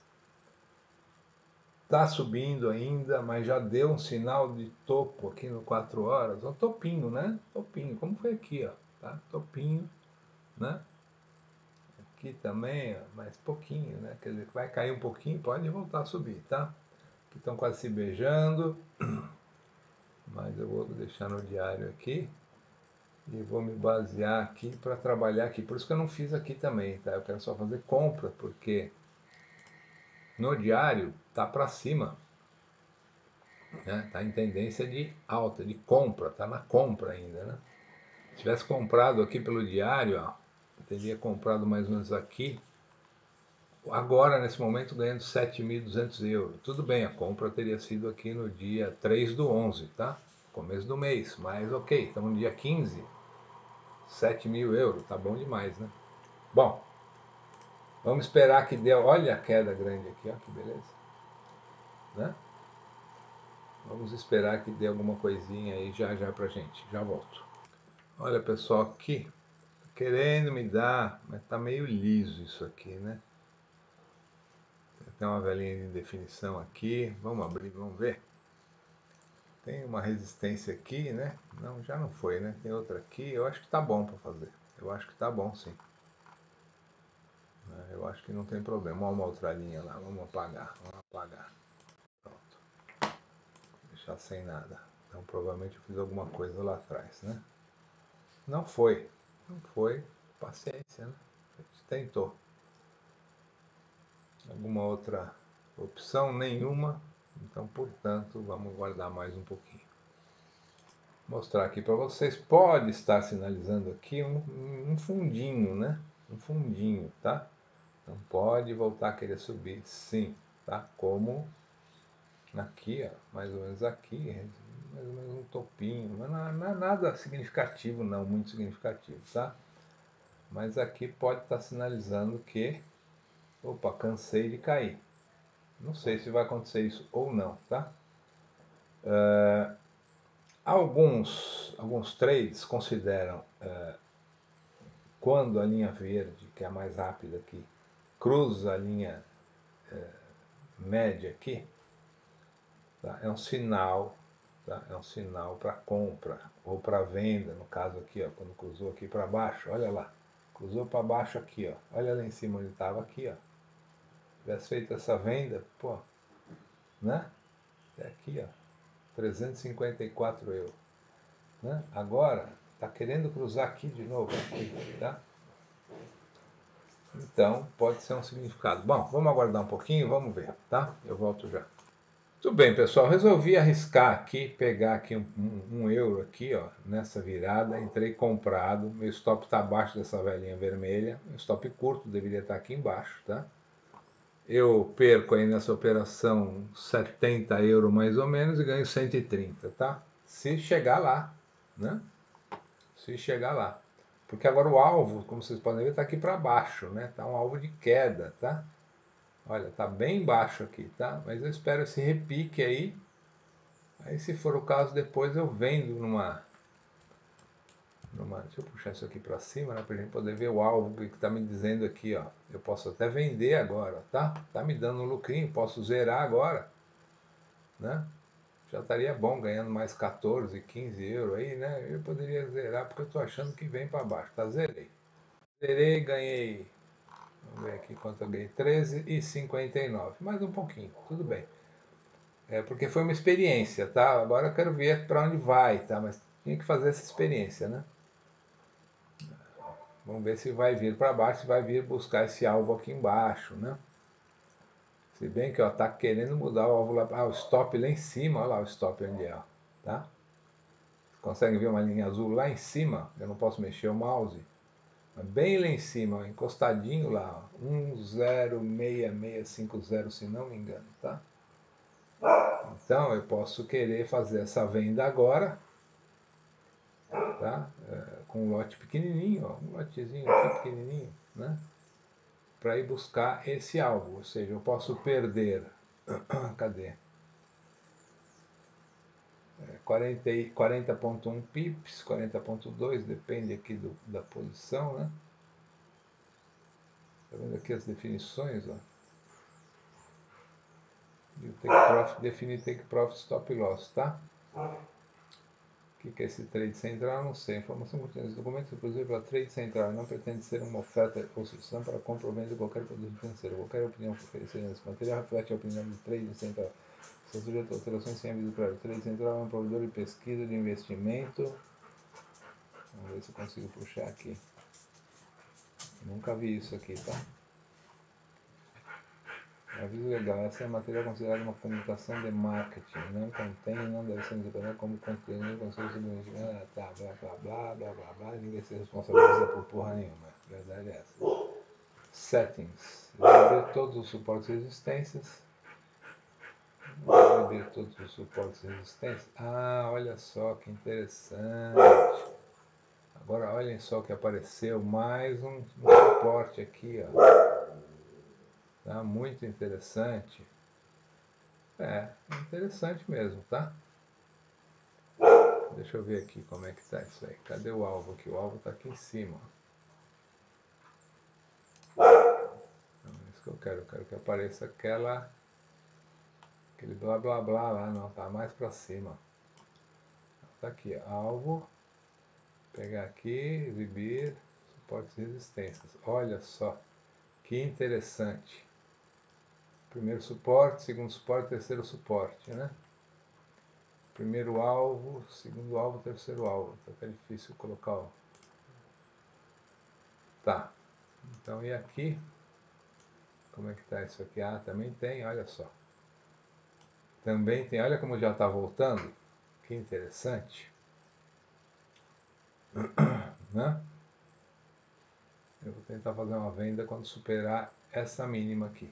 tá subindo ainda, mas já deu um sinal de topo aqui no 4 horas. Um topinho, né? Topinho, como foi aqui, ó, tá? Topinho, né? Aqui também, ó, mas pouquinho, né? Quer dizer, vai cair um pouquinho, pode voltar a subir, tá? Aqui estão quase se beijando, mas eu vou deixar no diário aqui e vou me basear aqui para trabalhar aqui. Por isso que eu não fiz aqui também, tá? Eu quero só fazer compra, porque no diário tá para cima, né? Tá em tendência de alta, de compra, tá na compra ainda, né? Se tivesse comprado aqui pelo diário, ó, eu teria comprado mais ou menos aqui, agora nesse momento ganhando 7.200 euros. Tudo bem, a compra teria sido aqui no dia 3/11, tá? Começo do mês, mas ok, estamos no dia 15, 7.000 euros, tá bom demais, né? Bom, vamos esperar que dê, olha a queda grande aqui, ó, que beleza, né? Vamos esperar que dê alguma coisinha aí já já pra gente, já volto. Olha pessoal, aqui, querendo me dar, mas tá meio liso isso aqui, né? Tem uma velhinha de definição aqui, vamos abrir, vamos ver. Tem uma resistência aqui, né? Não, já não foi, né? Tem outra aqui, eu acho que tá bom para fazer. Eu acho que tá bom, sim. Eu acho que não tem problema. Olha uma outra linha lá, vamos apagar, vamos apagar. Pronto. Deixar sem nada. Então provavelmente eu fiz alguma coisa lá atrás, né? Não foi. Não foi. Paciência, né? A gente tentou. Alguma outra opção? Nenhuma. Então, portanto, vamos guardar mais um pouquinho. mostrar aqui para vocês, pode estar sinalizando aqui um fundinho, né? Um fundinho, tá? Então pode voltar a querer subir, sim, tá? Como aqui, ó, mais ou menos aqui, mais ou menos um topinho, mas não é nada significativo, não, muito significativo, tá? Mas aqui pode estar sinalizando que, opa, cansei de cair. Não sei se vai acontecer isso ou não, tá? Alguns trades consideram quando a linha verde, que é a mais rápida aqui, cruza a linha média aqui, tá? É um sinal, tá? É um sinal para compra ou para venda, no caso aqui, ó, quando cruzou aqui para baixo, olha lá, cruzou para baixo aqui, ó, olha lá em cima onde estava aqui, ó, tivesse feito essa venda, pô, né? É aqui, ó, 354 euros, né? Agora está querendo cruzar aqui de novo, aqui, tá? Então pode ser um significado. Bom, vamos aguardar um pouquinho, vamos ver, tá? Eu volto já. Tudo bem, pessoal, resolvi arriscar aqui, pegar aqui um euro aqui, ó, nessa virada, entrei comprado, meu stop está abaixo dessa velhinha vermelha, meu stop curto deveria estar aqui embaixo, tá? Eu perco aí nessa operação 70 euros mais ou menos e ganho 130, tá? Se chegar lá, né? Se chegar lá. Porque agora o alvo, como vocês podem ver, está aqui para baixo, né? Tá um alvo de queda, tá? Olha, tá bem baixo aqui, tá? Mas eu espero esse repique aí. Aí, se for o caso, depois eu vendo deixa eu puxar isso aqui para cima, né, para a gente poder ver o alvo que está me dizendo aqui, ó. Eu posso até vender agora, tá? Tá me dando um lucrinho, posso zerar agora, né? Já estaria bom, ganhando mais 14, 15 euros aí, né? Eu poderia zerar porque eu tô achando que vem para baixo, tá? Zerei. Zerei, ganhei, vamos ver aqui quanto eu ganhei, 13,59, mais um pouquinho, tudo bem. É porque foi uma experiência, tá? Agora eu quero ver para onde vai, tá? Mas tinha que fazer essa experiência, né? Vamos ver se vai vir para baixo, se vai vir buscar esse alvo aqui embaixo, né? Se bem que ó, tá querendo mudar o alvo lá, o stop lá em cima, olha lá o stop onde é, ó, tá? Consegue ver uma linha azul lá em cima? Eu não posso mexer o mouse. Mas bem lá em cima, ó, encostadinho lá, ó, 106650, se não me engano, tá? Então eu posso querer fazer essa venda agora, tá? Com um lote pequenininho, ó, um lotezinho aqui pequenininho, né? Para ir buscar esse alvo, ou seja, eu posso perder, cadê? 40,1 pips, 40,2, depende aqui da posição, né? Tá vendo aqui as definições, ó? E o take profit, definir take profit, stop loss, tá? O que é esse trade central? Não sei. Informação contida nesse documento é produzida pela trade central e não pretende ser uma oferta ou solução para compra ou venda de qualquer produto financeiro. Qualquer opinião que oferecer nesse material reflete a opinião do trade central. Está sujeito a alterações sem aviso prévio. O trade central é um provedor de pesquisa de investimento. Vamos ver se eu consigo puxar aqui. Nunca vi isso aqui, tá? Aviso legal, essa é a matéria considerada uma comunicação de marketing, não contém e não deve ser interpretada como conteúdo, conselho sobre investimento, tá, blá, blá, blá, blá, blá, blá, ninguém se responsabiliza por porra nenhuma, a verdade é essa. Settings, ver todos os suportes e resistências, ver todos os suportes e resistências, olha só que interessante, agora olhem só que apareceu mais um suporte aqui, ó. Tá muito interessante. Interessante mesmo, tá? Deixa eu ver aqui como é que tá isso aí. Cadê o alvo aqui? O alvo tá aqui em cima. Não é isso que eu quero. Eu quero que apareça aquele blá blá blá lá. Não, tá mais pra cima. Tá aqui, alvo. Pegar aqui, exibir, suportes e resistências. Olha só, que interessante. Primeiro suporte, segundo suporte, terceiro suporte, né? Primeiro alvo, segundo alvo, terceiro alvo. Tá até difícil colocar o... Tá. Então, e aqui? Como é que tá isso aqui? Também tem, olha só. Também tem, olha como já está voltando. Que interessante. né? Eu vou tentar fazer uma venda quando superar essa mínima aqui.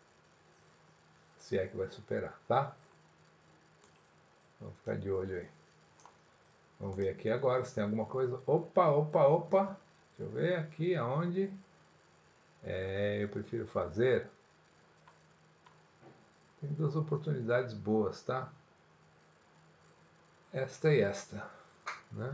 Se é que vai superar, tá? Vamos ficar de olho aí. Vamos ver aqui agora se tem alguma coisa. Opa, opa, opa. Deixa eu ver aqui aonde. Eu prefiro fazer. Tem duas oportunidades boas, tá? Esta e esta, né?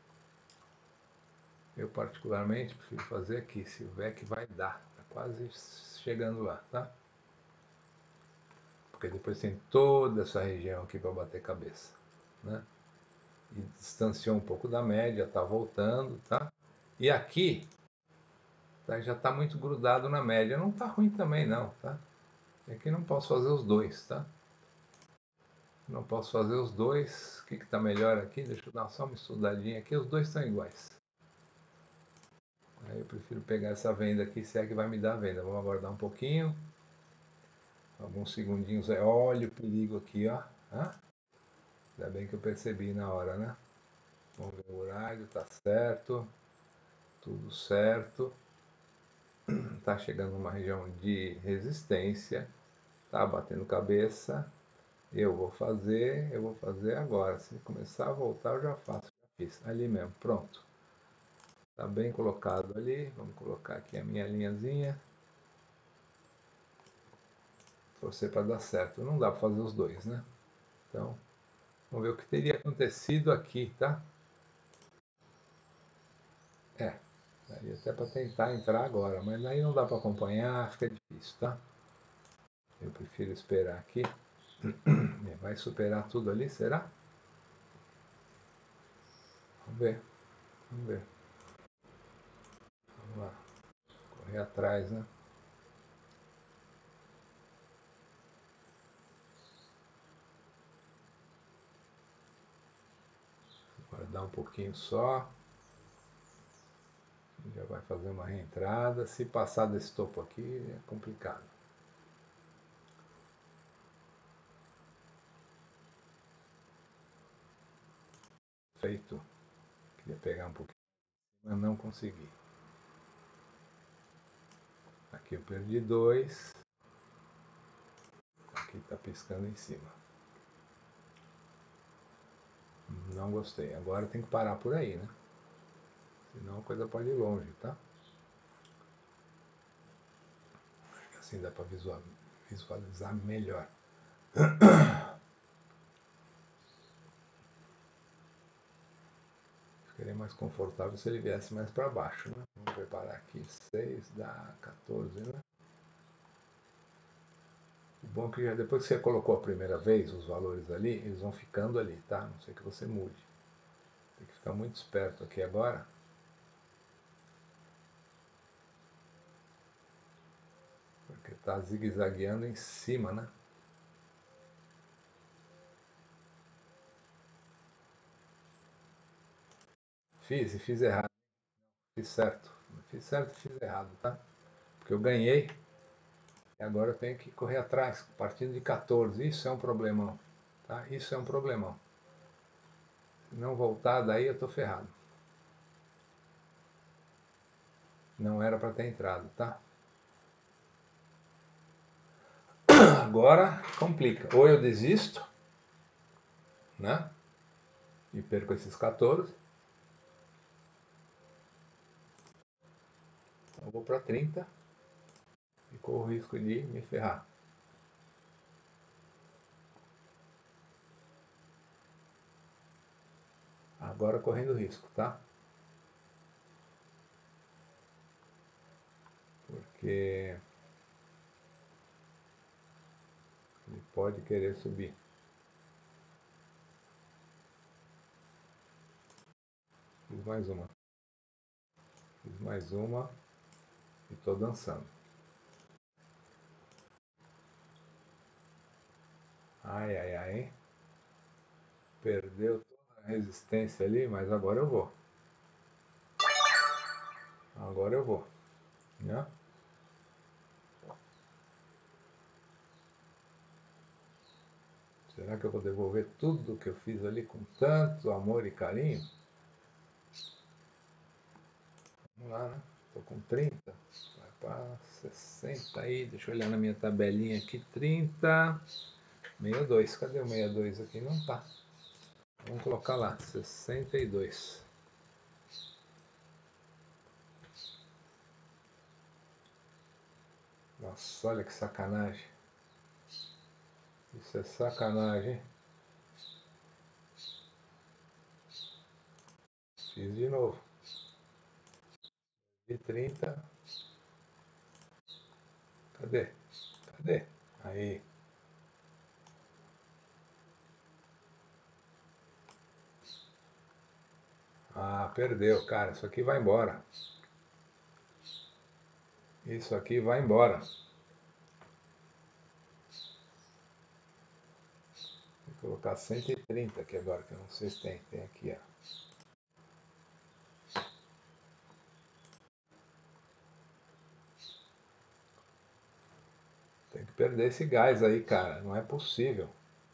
Eu particularmente prefiro fazer aqui, se o VEC vai dar. Tá quase chegando lá, tá? Porque depois tem toda essa região aqui para bater cabeça, né? E distanciou um pouco da média, tá voltando, tá? E aqui tá, já está muito grudado na média, não tá ruim também não, tá? E aqui não posso fazer os dois, tá? Não posso fazer os dois. O que está melhor aqui? Deixa eu dar só uma estudadinha aqui. Os dois estão iguais. Aí eu prefiro pegar essa venda aqui, se é que vai me dar a venda. Vamos aguardar um pouquinho. Alguns segundinhos. Olha o perigo aqui, ó. Ainda bem que eu percebi na hora, né? Vamos ver o horário, tá certo. Tudo certo. Tá chegando numa região de resistência. Tá batendo cabeça. Eu vou fazer agora. Se começar a voltar, eu já faço. Já fiz. Ali mesmo, pronto. Tá bem colocado ali. Vamos colocar aqui a minha linhazinha. Torcer para dar certo. Não dá para fazer os dois, né? Então, vamos ver o que teria acontecido aqui, tá? Daria até para tentar entrar agora, mas aí não dá para acompanhar, fica difícil, tá? Eu prefiro esperar aqui. Vai superar tudo ali, será? Vamos ver, vamos ver. Vamos lá, correr atrás, né? Guardar um pouquinho só. Já vai fazer uma reentrada. Se passar desse topo aqui, é complicado. Feito. Queria pegar um pouquinho, mas não consegui. Aqui eu perdi dois. Aqui está piscando em cima. Não gostei. Agora tem que parar por aí, né? Senão a coisa pode ir longe, tá? Assim dá para visualizar melhor. Ficaria mais confortável se ele viesse mais para baixo, né? Vamos preparar aqui 6 dá 14, né? O bom é que já depois que você colocou a primeira vez os valores ali, eles vão ficando ali, tá? Não sei que você mude. Tem que ficar muito esperto aqui agora. Porque tá zigue-zagueando em cima, né? Fiz errado. Fiz certo. Fiz certo e fiz errado, tá? Porque eu ganhei e agora eu tenho que correr atrás, partindo de 14. Isso é um problemão, tá? Isso é um problemão. Se não voltar, daí eu tô ferrado. Não era para ter entrado, tá? Agora complica. Ou eu desisto, né? E perco esses 14. Então eu vou para 30 e corro o risco de me ferrar. Agora correndo risco, tá? Porque ele pode querer subir. Fiz mais uma. Fiz mais uma e tô dançando. Ai, ai, ai. Perdeu toda a resistência ali, mas agora eu vou. Agora eu vou, né? Será que eu vou devolver tudo que eu fiz ali com tanto amor e carinho? Vamos lá, né? Estou com 30. Vai para 60 aí. Deixa eu olhar na minha tabelinha aqui. 30. 62. Cadê o 62 aqui? Não tá. Vamos colocar lá. 62. Nossa, olha que sacanagem. Isso é sacanagem, hein? Fiz de novo. De 30. Cadê? Cadê? Aí. Ah, perdeu, cara. Isso aqui vai embora. Isso aqui vai embora. Vou colocar 130 aqui agora, que eu não sei se tem. Tem aqui, ó. Tem que perder esse gás aí, cara. Não é possível.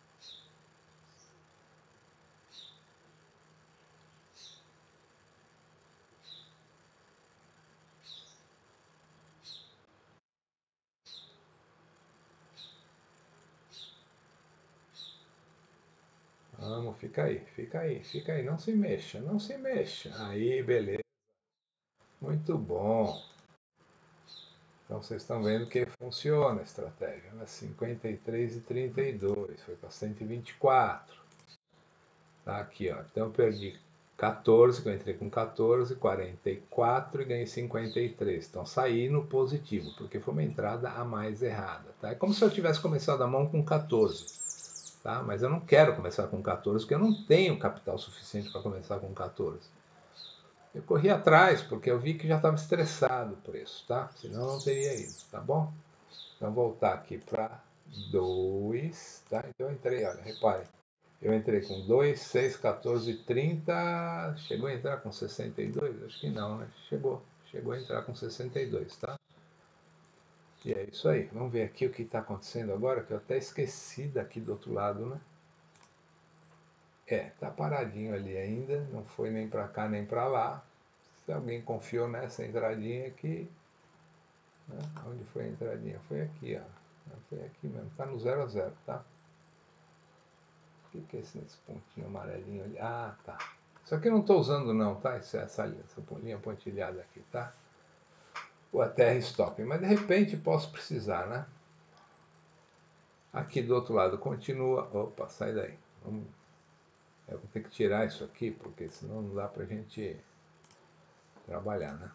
Vamos, fica aí. Não se mexa, não se mexa. Aí, beleza. Muito bom. Então vocês estão vendo que funciona a estratégia, né? 53 e 32, foi para 124. Tá aqui, ó. Então eu perdi 14, que eu entrei com 14, 44 e ganhei 53. Então saí no positivo, porque foi uma entrada a mais errada. Tá? É como se eu tivesse começado a mão com 14. Tá? Mas eu não quero começar com 14, porque eu não tenho capital suficiente para começar com 14. Eu corri atrás, porque eu vi que já estava estressado o preço, tá? Senão eu não teria ido, tá bom? Então voltar aqui para 2, tá? Então eu entrei, olha, repare. Eu entrei com 2, 6, 14, 30. Chegou a entrar com 62? Acho que não, né? Chegou a entrar com 62, tá? E é isso aí. Vamos ver aqui o que está acontecendo agora, que eu até esqueci daqui do outro lado, né? É, tá paradinho ali ainda, não foi nem para cá nem para lá. Se alguém confiou nessa entradinha aqui, né? Onde foi a entradinha? Foi aqui, ó. Foi aqui mesmo, tá no 0 a 0, tá? O que é esse pontinho amarelinho ali? Ah, tá. Isso aqui eu não estou usando não, tá? Essa linha pontilhada aqui, tá? Ou a terra stop. Mas de repente posso precisar, né? Aqui do outro lado continua. Opa, sai daí. Vamos... Eu vou ter que tirar isso aqui, porque senão não dá pra gente trabalhar, né?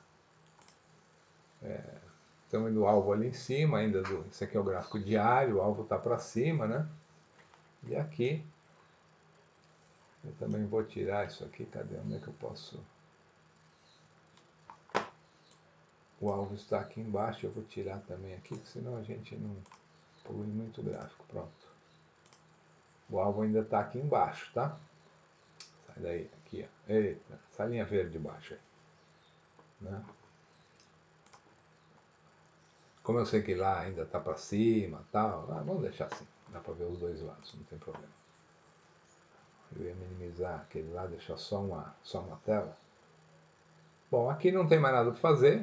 Estamos do alvo ali em cima, ainda do. Esse aqui é o gráfico diário, o alvo está para cima, né? E aqui eu também vou tirar isso aqui. Cadê? Onde é que eu posso? O alvo está aqui embaixo, eu vou tirar também aqui, senão a gente não polui muito o gráfico. Pronto. O alvo ainda está aqui embaixo, tá? Sai daí, aqui, ó. Eita, essa linha verde de baixo aí. Né? Como eu sei que lá ainda está para cima tal, vamos deixar assim. Dá para ver os dois lados, não tem problema. Eu ia minimizar aquele lá, deixar só uma tela. Bom, aqui não tem mais nada para fazer.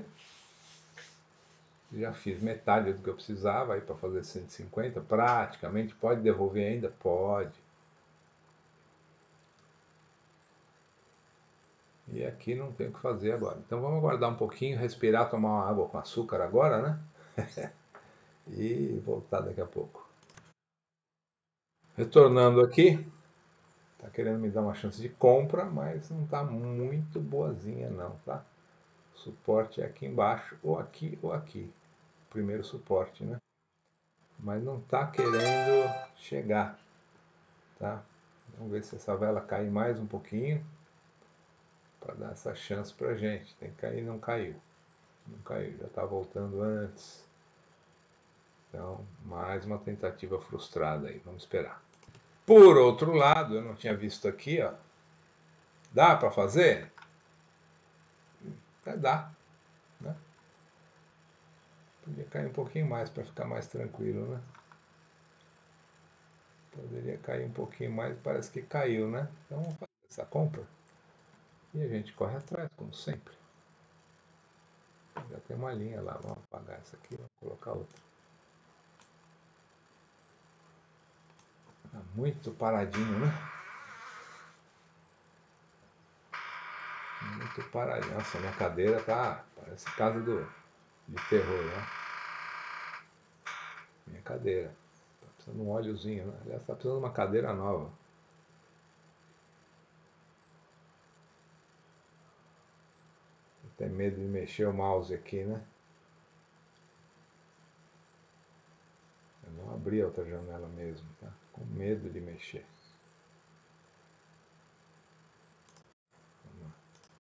Já fiz metade do que eu precisava aí para fazer 150. Praticamente, pode devolver ainda? Pode. E aqui não tem o que fazer agora. Então vamos aguardar um pouquinho, respirar, tomar uma água com açúcar agora, né? E voltar daqui a pouco. Retornando aqui, tá querendo me dar uma chance de compra, mas não tá muito boazinha não, tá? O suporte é aqui embaixo, ou aqui ou aqui. Primeiro suporte, né? Mas não tá querendo chegar, tá? Vamos ver se essa vela cai mais um pouquinho para dar essa chance pra gente. Tem que cair, não caiu. Não caiu, já tá voltando antes. Então, mais uma tentativa frustrada aí, vamos esperar. Por outro lado, eu não tinha visto aqui, ó. Dá para fazer? Até dá, né? Podia cair um pouquinho mais para ficar mais tranquilo, né? Poderia cair um pouquinho mais, parece que caiu, né? Então vamos fazer essa compra e a gente corre atrás, como sempre. Já tem uma linha lá, vamos apagar essa aqui, vamos colocar outra. Tá muito paradinho, né? Muito paradinho. Nossa, minha cadeira tá, parece casa de terror, né? Minha cadeira. Tá precisando de um óleozinho, né? Aliás, tá precisando de uma cadeira nova. Tem medo de mexer o mouse aqui, né? Eu não abri a outra janela mesmo, tá? Com medo de mexer. Vamos lá.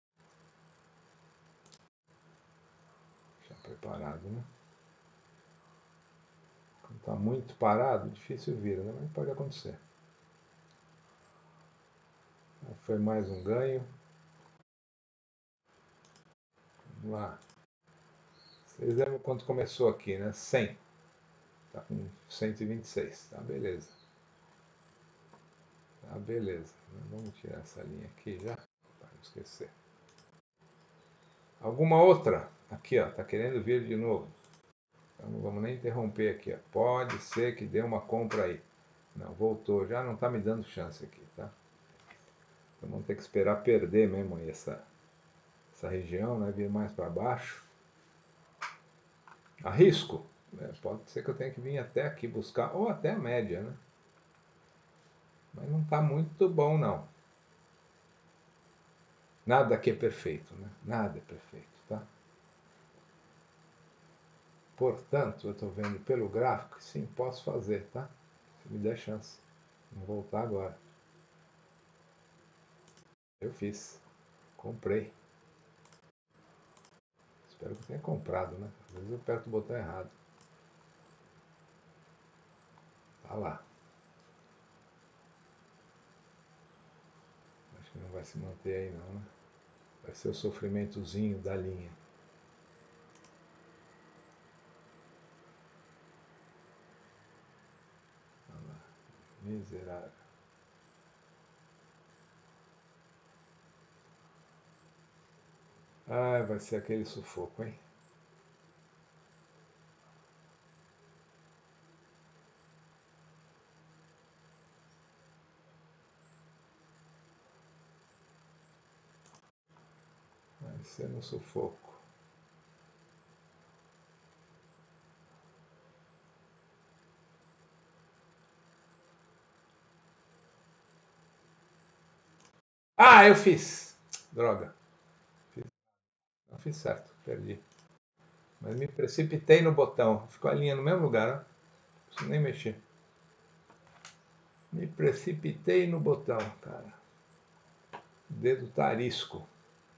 Já preparado, né? Quando tá muito parado, difícil vira, né? Mas pode acontecer. Foi mais um ganho. Vamos lá. Vocês lembram quanto começou aqui, né? 100. Tá com 126. Tá beleza. Tá beleza. Vamos tirar essa linha aqui já, para não esquecer. Alguma outra? Aqui, ó. Tá querendo vir de novo. Então não vamos nem interromper aqui, ó. Pode ser que dê uma compra aí. Não, voltou. Já não tá me dando chance aqui, tá? Então vamos ter que esperar perder mesmo aí essa região, né? Vir mais para baixo. Arrisco. Pode ser que eu tenha que vir até aqui buscar, ou até a média, né? Mas não está muito bom, não. Nada aqui é perfeito, né? Nada é perfeito, tá? Portanto, eu estou vendo pelo gráfico, sim, posso fazer, tá? Se me der chance. Vou voltar agora. Eu fiz. Comprei. Espero que eu tenha comprado, né? Às vezes eu aperto o botão errado. Tá lá. Acho que não vai se manter aí não, né? Vai ser o sofrimentozinho da linha. Olha lá. Miserável. Ah, vai ser aquele sufoco, hein? Vai ser um sufoco. Ah, eu fiz! Droga. Não fiz certo, perdi. Mas me precipitei no botão. Ficou a linha no mesmo lugar, né? Não preciso nem mexer. Me precipitei no botão, cara. O dedo tá arisco.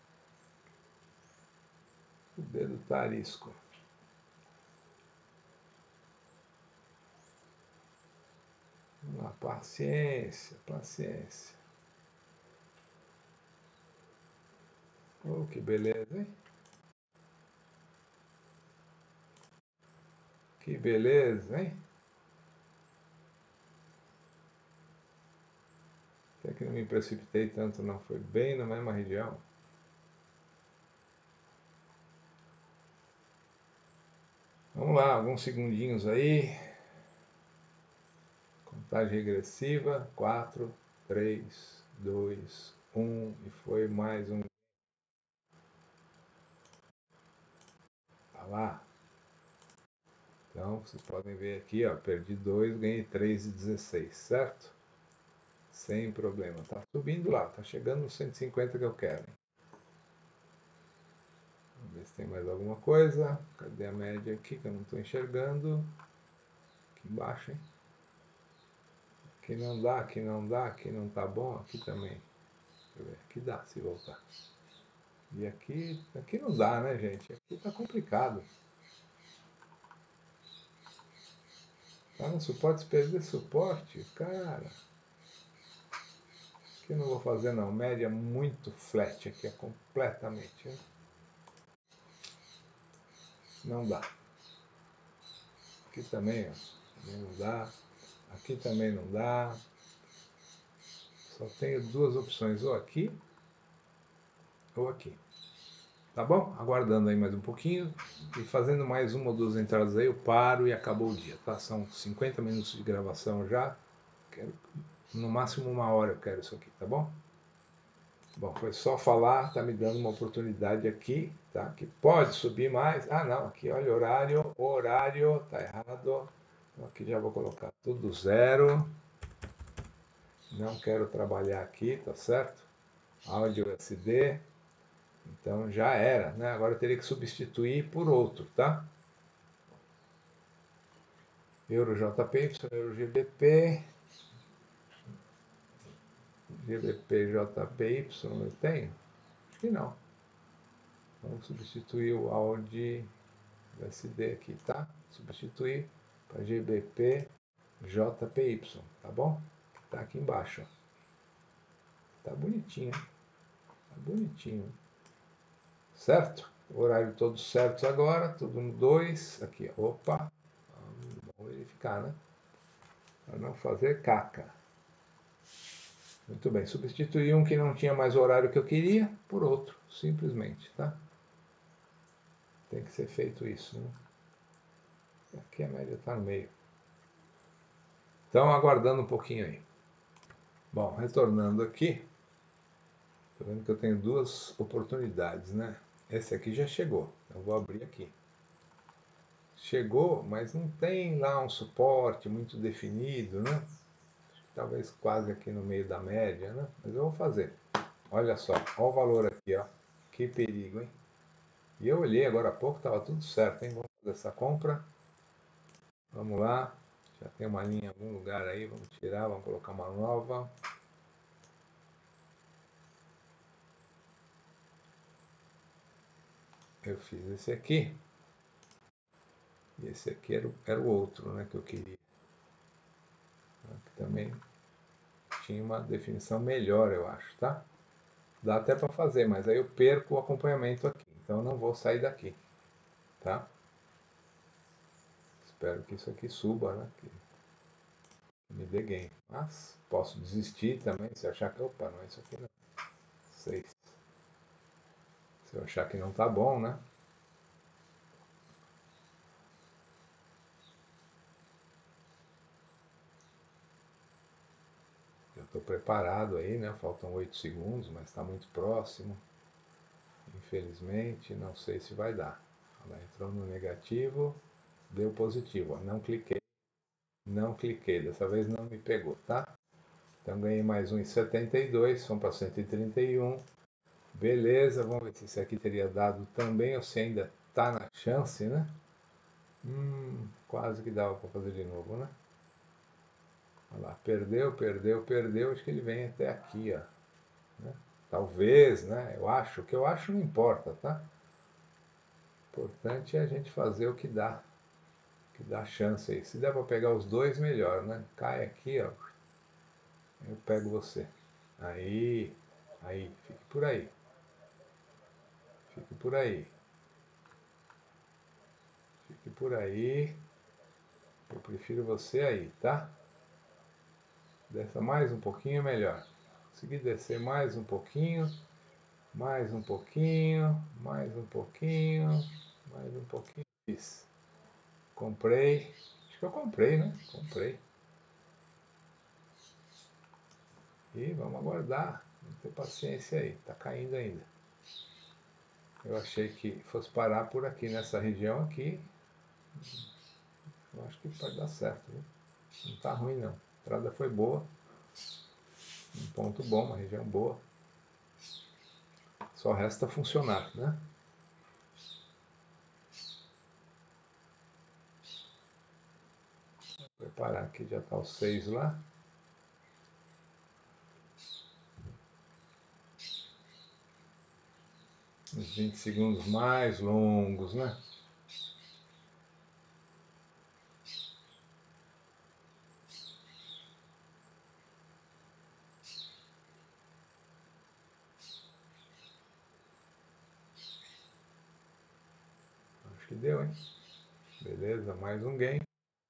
O dedo tá arisco. Vamos lá, paciência, paciência. Oh, que beleza, hein? Que beleza, hein? Até que não me precipitei tanto, não. Foi bem na mesma região. Vamos lá, alguns segundinhos aí. Contagem regressiva. 4, 3, 2, 1. E foi mais um. Tá lá. Então, vocês podem ver aqui, ó, perdi 2, ganhei 3,16, certo? Sem problema. Tá subindo lá, tá chegando nos 150 que eu quero. Hein? Vamos ver se tem mais alguma coisa. Cadê a média aqui que eu não estou enxergando? Aqui embaixo, hein? Aqui não dá, aqui não dá, aqui não tá bom, aqui também. Deixa eu ver, aqui dá se voltar. E aqui não dá, né, gente? Aqui tá complicado. Tá no suporte, se perder suporte, cara. Aqui eu não vou fazer não, média muito flat aqui, é completamente. Hein? Não dá. Aqui também, ó, também não dá. Aqui também não dá. Só tenho duas opções, ou aqui ou aqui. Tá bom? Aguardando aí mais um pouquinho e fazendo mais uma ou duas entradas aí, eu paro e acabou o dia, tá? São 50 minutos de gravação já. Quero, no máximo 1 hora eu quero isso aqui, tá bom? Bom, foi só falar, tá me dando uma oportunidade aqui, tá? Que pode subir mais. Ah, não, aqui olha o horário tá errado. Então aqui já vou colocar tudo zero. Não quero trabalhar aqui, tá certo? Áudio SD. Então já era, né? Agora eu teria que substituir por outro, tá? Euro JPY, Euro GBP, GBP JPY eu tenho? Acho que não. Vamos substituir o Audi USD aqui, tá? Substituir para GBP JPY, tá bom? Tá aqui embaixo, ó. Tá bonitinho, tá bonitinho. Certo? Horário todos certos agora, tudo no 2. Aqui, opa. Vamos verificar, né? Para não fazer caca. Muito bem, substituí um que não tinha mais o horário que eu queria por outro, simplesmente, tá? Tem que ser feito isso, né? Aqui a média está no meio. Então, aguardando um pouquinho aí. Bom, retornando aqui, tô vendo que eu tenho duas oportunidades, né? Esse aqui já chegou, eu vou abrir aqui. Chegou, mas não tem lá um suporte muito definido, né? Talvez quase aqui no meio da média, né? Mas eu vou fazer. Olha só, olha o valor aqui, ó. Que perigo, hein? E eu olhei agora há pouco, estava tudo certo, hein? Vamos fazer essa compra. Vamos lá. Já tem uma linha em algum lugar aí, vamos tirar, vamos colocar uma nova. Eu fiz esse aqui. E esse aqui era o outro, né, que eu queria. Que também tinha uma definição melhor, eu acho, tá? Dá até para fazer, mas aí eu perco o acompanhamento aqui. Então eu não vou sair daqui, tá? Espero que isso aqui suba, né? Que me dê gain. Mas posso desistir também se achar que, opa, não é isso aqui não. 6. Se eu achar que não tá bom, né? Eu estou preparado aí, né? Faltam 8 segundos, mas está muito próximo. Infelizmente, não sei se vai dar. Ela entrou no negativo, deu positivo. Ó. Não cliquei, não cliquei. Dessa vez não me pegou, tá? Então ganhei mais 1,72, vamos para 131. Beleza, vamos ver se esse aqui teria dado também ou se ainda tá na chance, né? Quase que dava para fazer de novo, né? Olha lá, perdeu, perdeu, perdeu. Acho que ele vem até aqui, ó. Né? Talvez, né? Eu acho. O que eu acho não importa, tá? O importante é a gente fazer o que dá chance aí. Se der para pegar os dois, melhor, né? Cai aqui, ó. Eu pego você. Aí, aí, fique por aí. Fique por aí. Fique por aí. Eu prefiro você aí, tá? Desça mais um pouquinho, melhor. Consegui descer mais um pouquinho, mais um pouquinho, mais um pouquinho, mais um pouquinho. Isso. Comprei. Acho que eu comprei, né? Comprei. E vamos aguardar. Vamos ter paciência aí. Tá caindo ainda. Eu achei que fosse parar por aqui, nessa região aqui. Eu acho que pode dar certo, viu? Não tá ruim não. A entrada foi boa. Um ponto bom, uma região boa. Só resta funcionar, né? Vou preparar aqui, já tá os 6 lá. Uns 20 segundos mais longos, né? Acho que deu, hein? Beleza, mais um gain.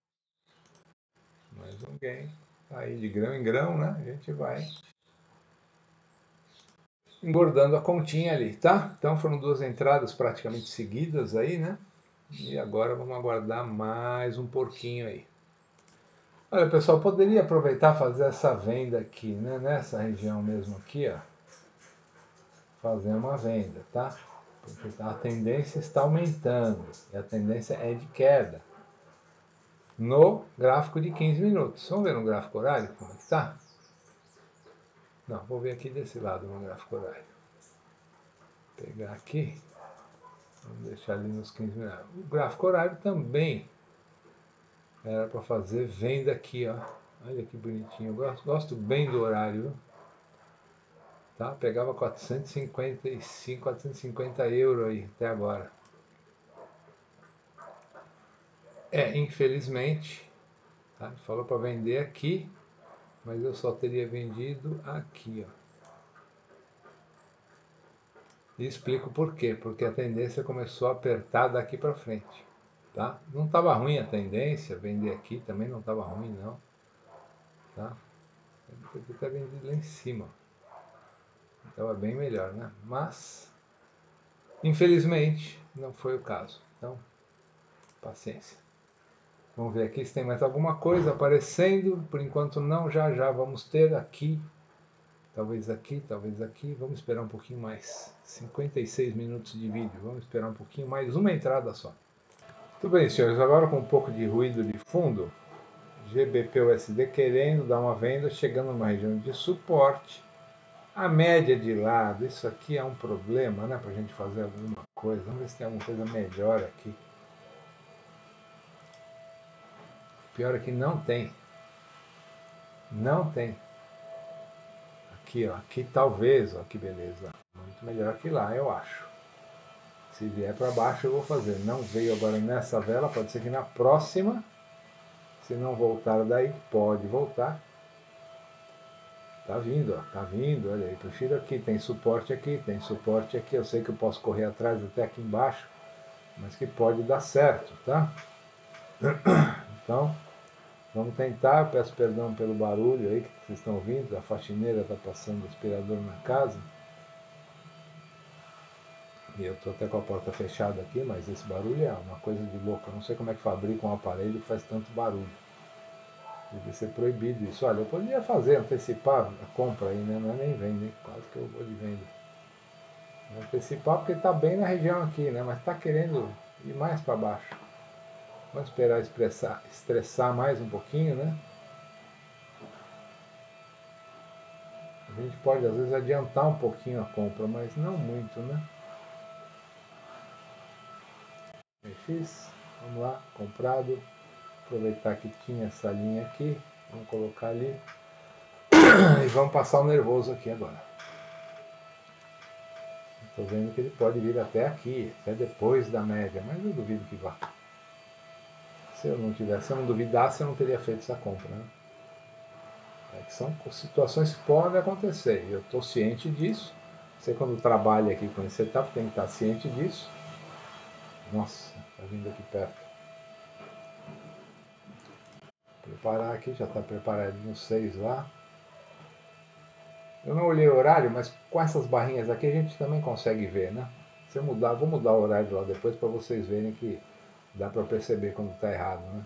Mais um gain. Aí de grão em grão, né? A gente vai engordando a continha ali, tá? Então foram duas entradas praticamente seguidas aí, né? E agora vamos aguardar mais um pouquinho aí. Olha, pessoal, poderia aproveitar e fazer essa venda aqui, né? Nessa região mesmo aqui, ó. Fazer uma venda, tá? Porque a tendência está aumentando e a tendência é de queda. No gráfico de 15 minutos. Vamos ver no gráfico horário como é que está? Não, vou ver aqui desse lado no gráfico horário. Vou pegar aqui. Vamos deixar ali nos 15 minutos. O gráfico horário também era para fazer venda aqui, ó. Olha que bonitinho. Eu gosto bem do horário, viu? Tá? Pegava 455, 450 euros aí até agora. Infelizmente, tá? Falou para vender aqui, mas eu só teria vendido aqui, ó. E explico por quê. Porque a tendência começou a apertar daqui para frente, tá? Não estava ruim a tendência, vender aqui também não estava ruim, não, tá? Eu podia ter vendido lá em cima, estava bem melhor, né? Mas, infelizmente, não foi o caso. Então, paciência. Vamos ver aqui se tem mais alguma coisa aparecendo. Por enquanto não, já já vamos ter aqui. Talvez aqui, talvez aqui. Vamos esperar um pouquinho mais. 56 minutos de vídeo. Vamos esperar um pouquinho mais. Uma entrada só. Tudo bem, senhores. Agora com um pouco de ruído de fundo. GBP/USD querendo dar uma venda. Chegando numa região de suporte. A média de lado. Isso aqui é um problema, né? Para a gente fazer alguma coisa. Vamos ver se tem alguma coisa melhor aqui. Pior é que não tem. Não tem. Aqui, ó. Aqui talvez, ó. Que beleza. Muito melhor que lá, eu acho. Se vier para baixo eu vou fazer. Não veio agora nessa vela. Pode ser que na próxima. Se não voltar daí, pode voltar. Tá vindo, ó. Tá vindo. Olha aí. Prefiro aqui. Tem suporte aqui. Tem suporte aqui. Eu sei que eu posso correr atrás até aqui embaixo. Mas que pode dar certo, tá? Então, vamos tentar. Eu peço perdão pelo barulho aí que vocês estão ouvindo. A faxineira está passando o aspirador na casa. E eu estou até com a porta fechada aqui, mas esse barulho é uma coisa de louco. Eu não sei como é que fabrica um aparelho que faz tanto barulho. Deve ser proibido isso. Olha, eu poderia fazer, antecipar a compra aí, né? Não é nem venda, hein? Quase que eu vou de venda. Antecipar porque está bem na região aqui, né? Mas está querendo ir mais para baixo. Vamos esperar estressar mais um pouquinho, né? A gente pode às vezes adiantar um pouquinho a compra, mas não muito, né? FX, vamos lá, comprado. Aproveitar que tinha essa linha aqui, vamos colocar ali. E vamos passar o nervoso aqui agora. Estou vendo que ele pode vir até aqui, até depois da média, mas eu duvido que vá. Se eu não duvidasse, eu não teria feito essa compra, né? É que são situações que podem acontecer. Eu estou ciente disso. Você quando trabalha aqui com esse setup tem que estar ciente disso. Nossa, está vindo aqui perto. Preparar aqui, já está preparadinho 6 lá. Eu não olhei o horário, mas com essas barrinhas aqui a gente também consegue ver, né? Se eu mudar, vou mudar o horário lá depois para vocês verem que dá para perceber quando está errado, né?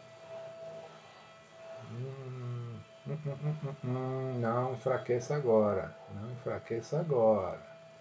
Não enfraqueça agora. Não enfraqueça agora.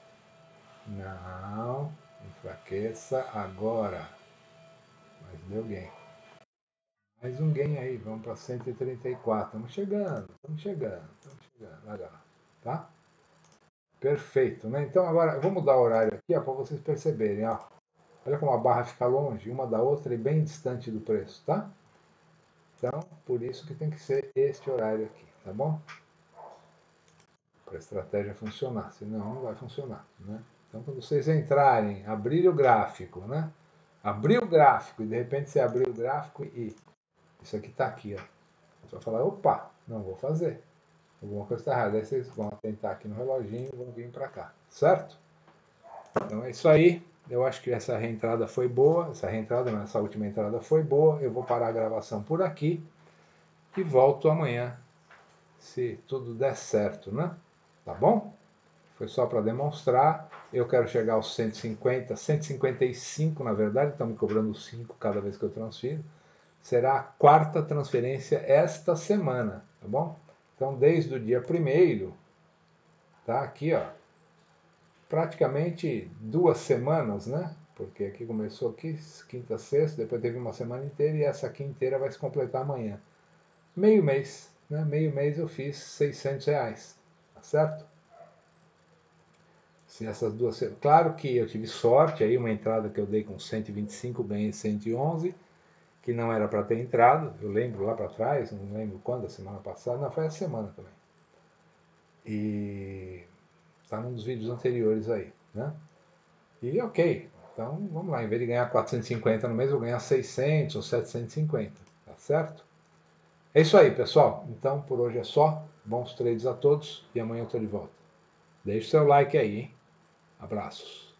Não enfraqueça agora. Mas deu gain. Mais um gain aí. Vamos para 134. Estamos chegando. Estamos chegando. Legal. Tá? Perfeito, né? Então agora eu vou mudar o horário aqui para vocês perceberem. Ó. Olha como a barra fica longe uma da outra e bem distante do preço, tá? Então, por isso que tem que ser este horário aqui, tá bom? Para a estratégia funcionar, senão não vai funcionar, né? Então, quando vocês entrarem, abrir o gráfico, né? Abrir o gráfico e de repente você abrir o gráfico e isso aqui está aqui, ó. Você vai falar, opa, não vou fazer. Alguma coisa está errada. Aí vocês vão atentar aqui no reloginho e vão vir para cá, certo? Então é isso aí. Eu acho que essa reentrada foi boa. Essa última entrada foi boa. Eu vou parar a gravação por aqui e volto amanhã, se tudo der certo, né? Tá bom? foi só para demonstrar. Eu quero chegar aos 150, 155 na verdade, estão me cobrando 5 cada vez que eu transfiro. Será a 4ª transferência esta semana, tá bom? Então, desde o dia 1º, tá aqui, ó, praticamente 2 semanas, né? Porque aqui começou aqui, quinta, sexta, depois teve uma semana inteira e essa aqui inteira vai se completar amanhã. Meio mês, né? Meio mês eu fiz R$600, tá certo? Se essas duas, claro que eu tive sorte, aí uma entrada que eu dei com 125, ganhei 111, que não era para ter entrado, eu lembro lá para trás, não lembro quando, a semana passada, não, foi a semana também. E está num dos vídeos anteriores aí, né? E ok, então vamos lá, em vez de ganhar 450 no mês, eu vou ganhar 600 ou 750, tá certo? É isso aí, pessoal. Então, por hoje é só. Bons trades a todos e amanhã eu estou de volta. Deixe seu like aí, hein? Abraços.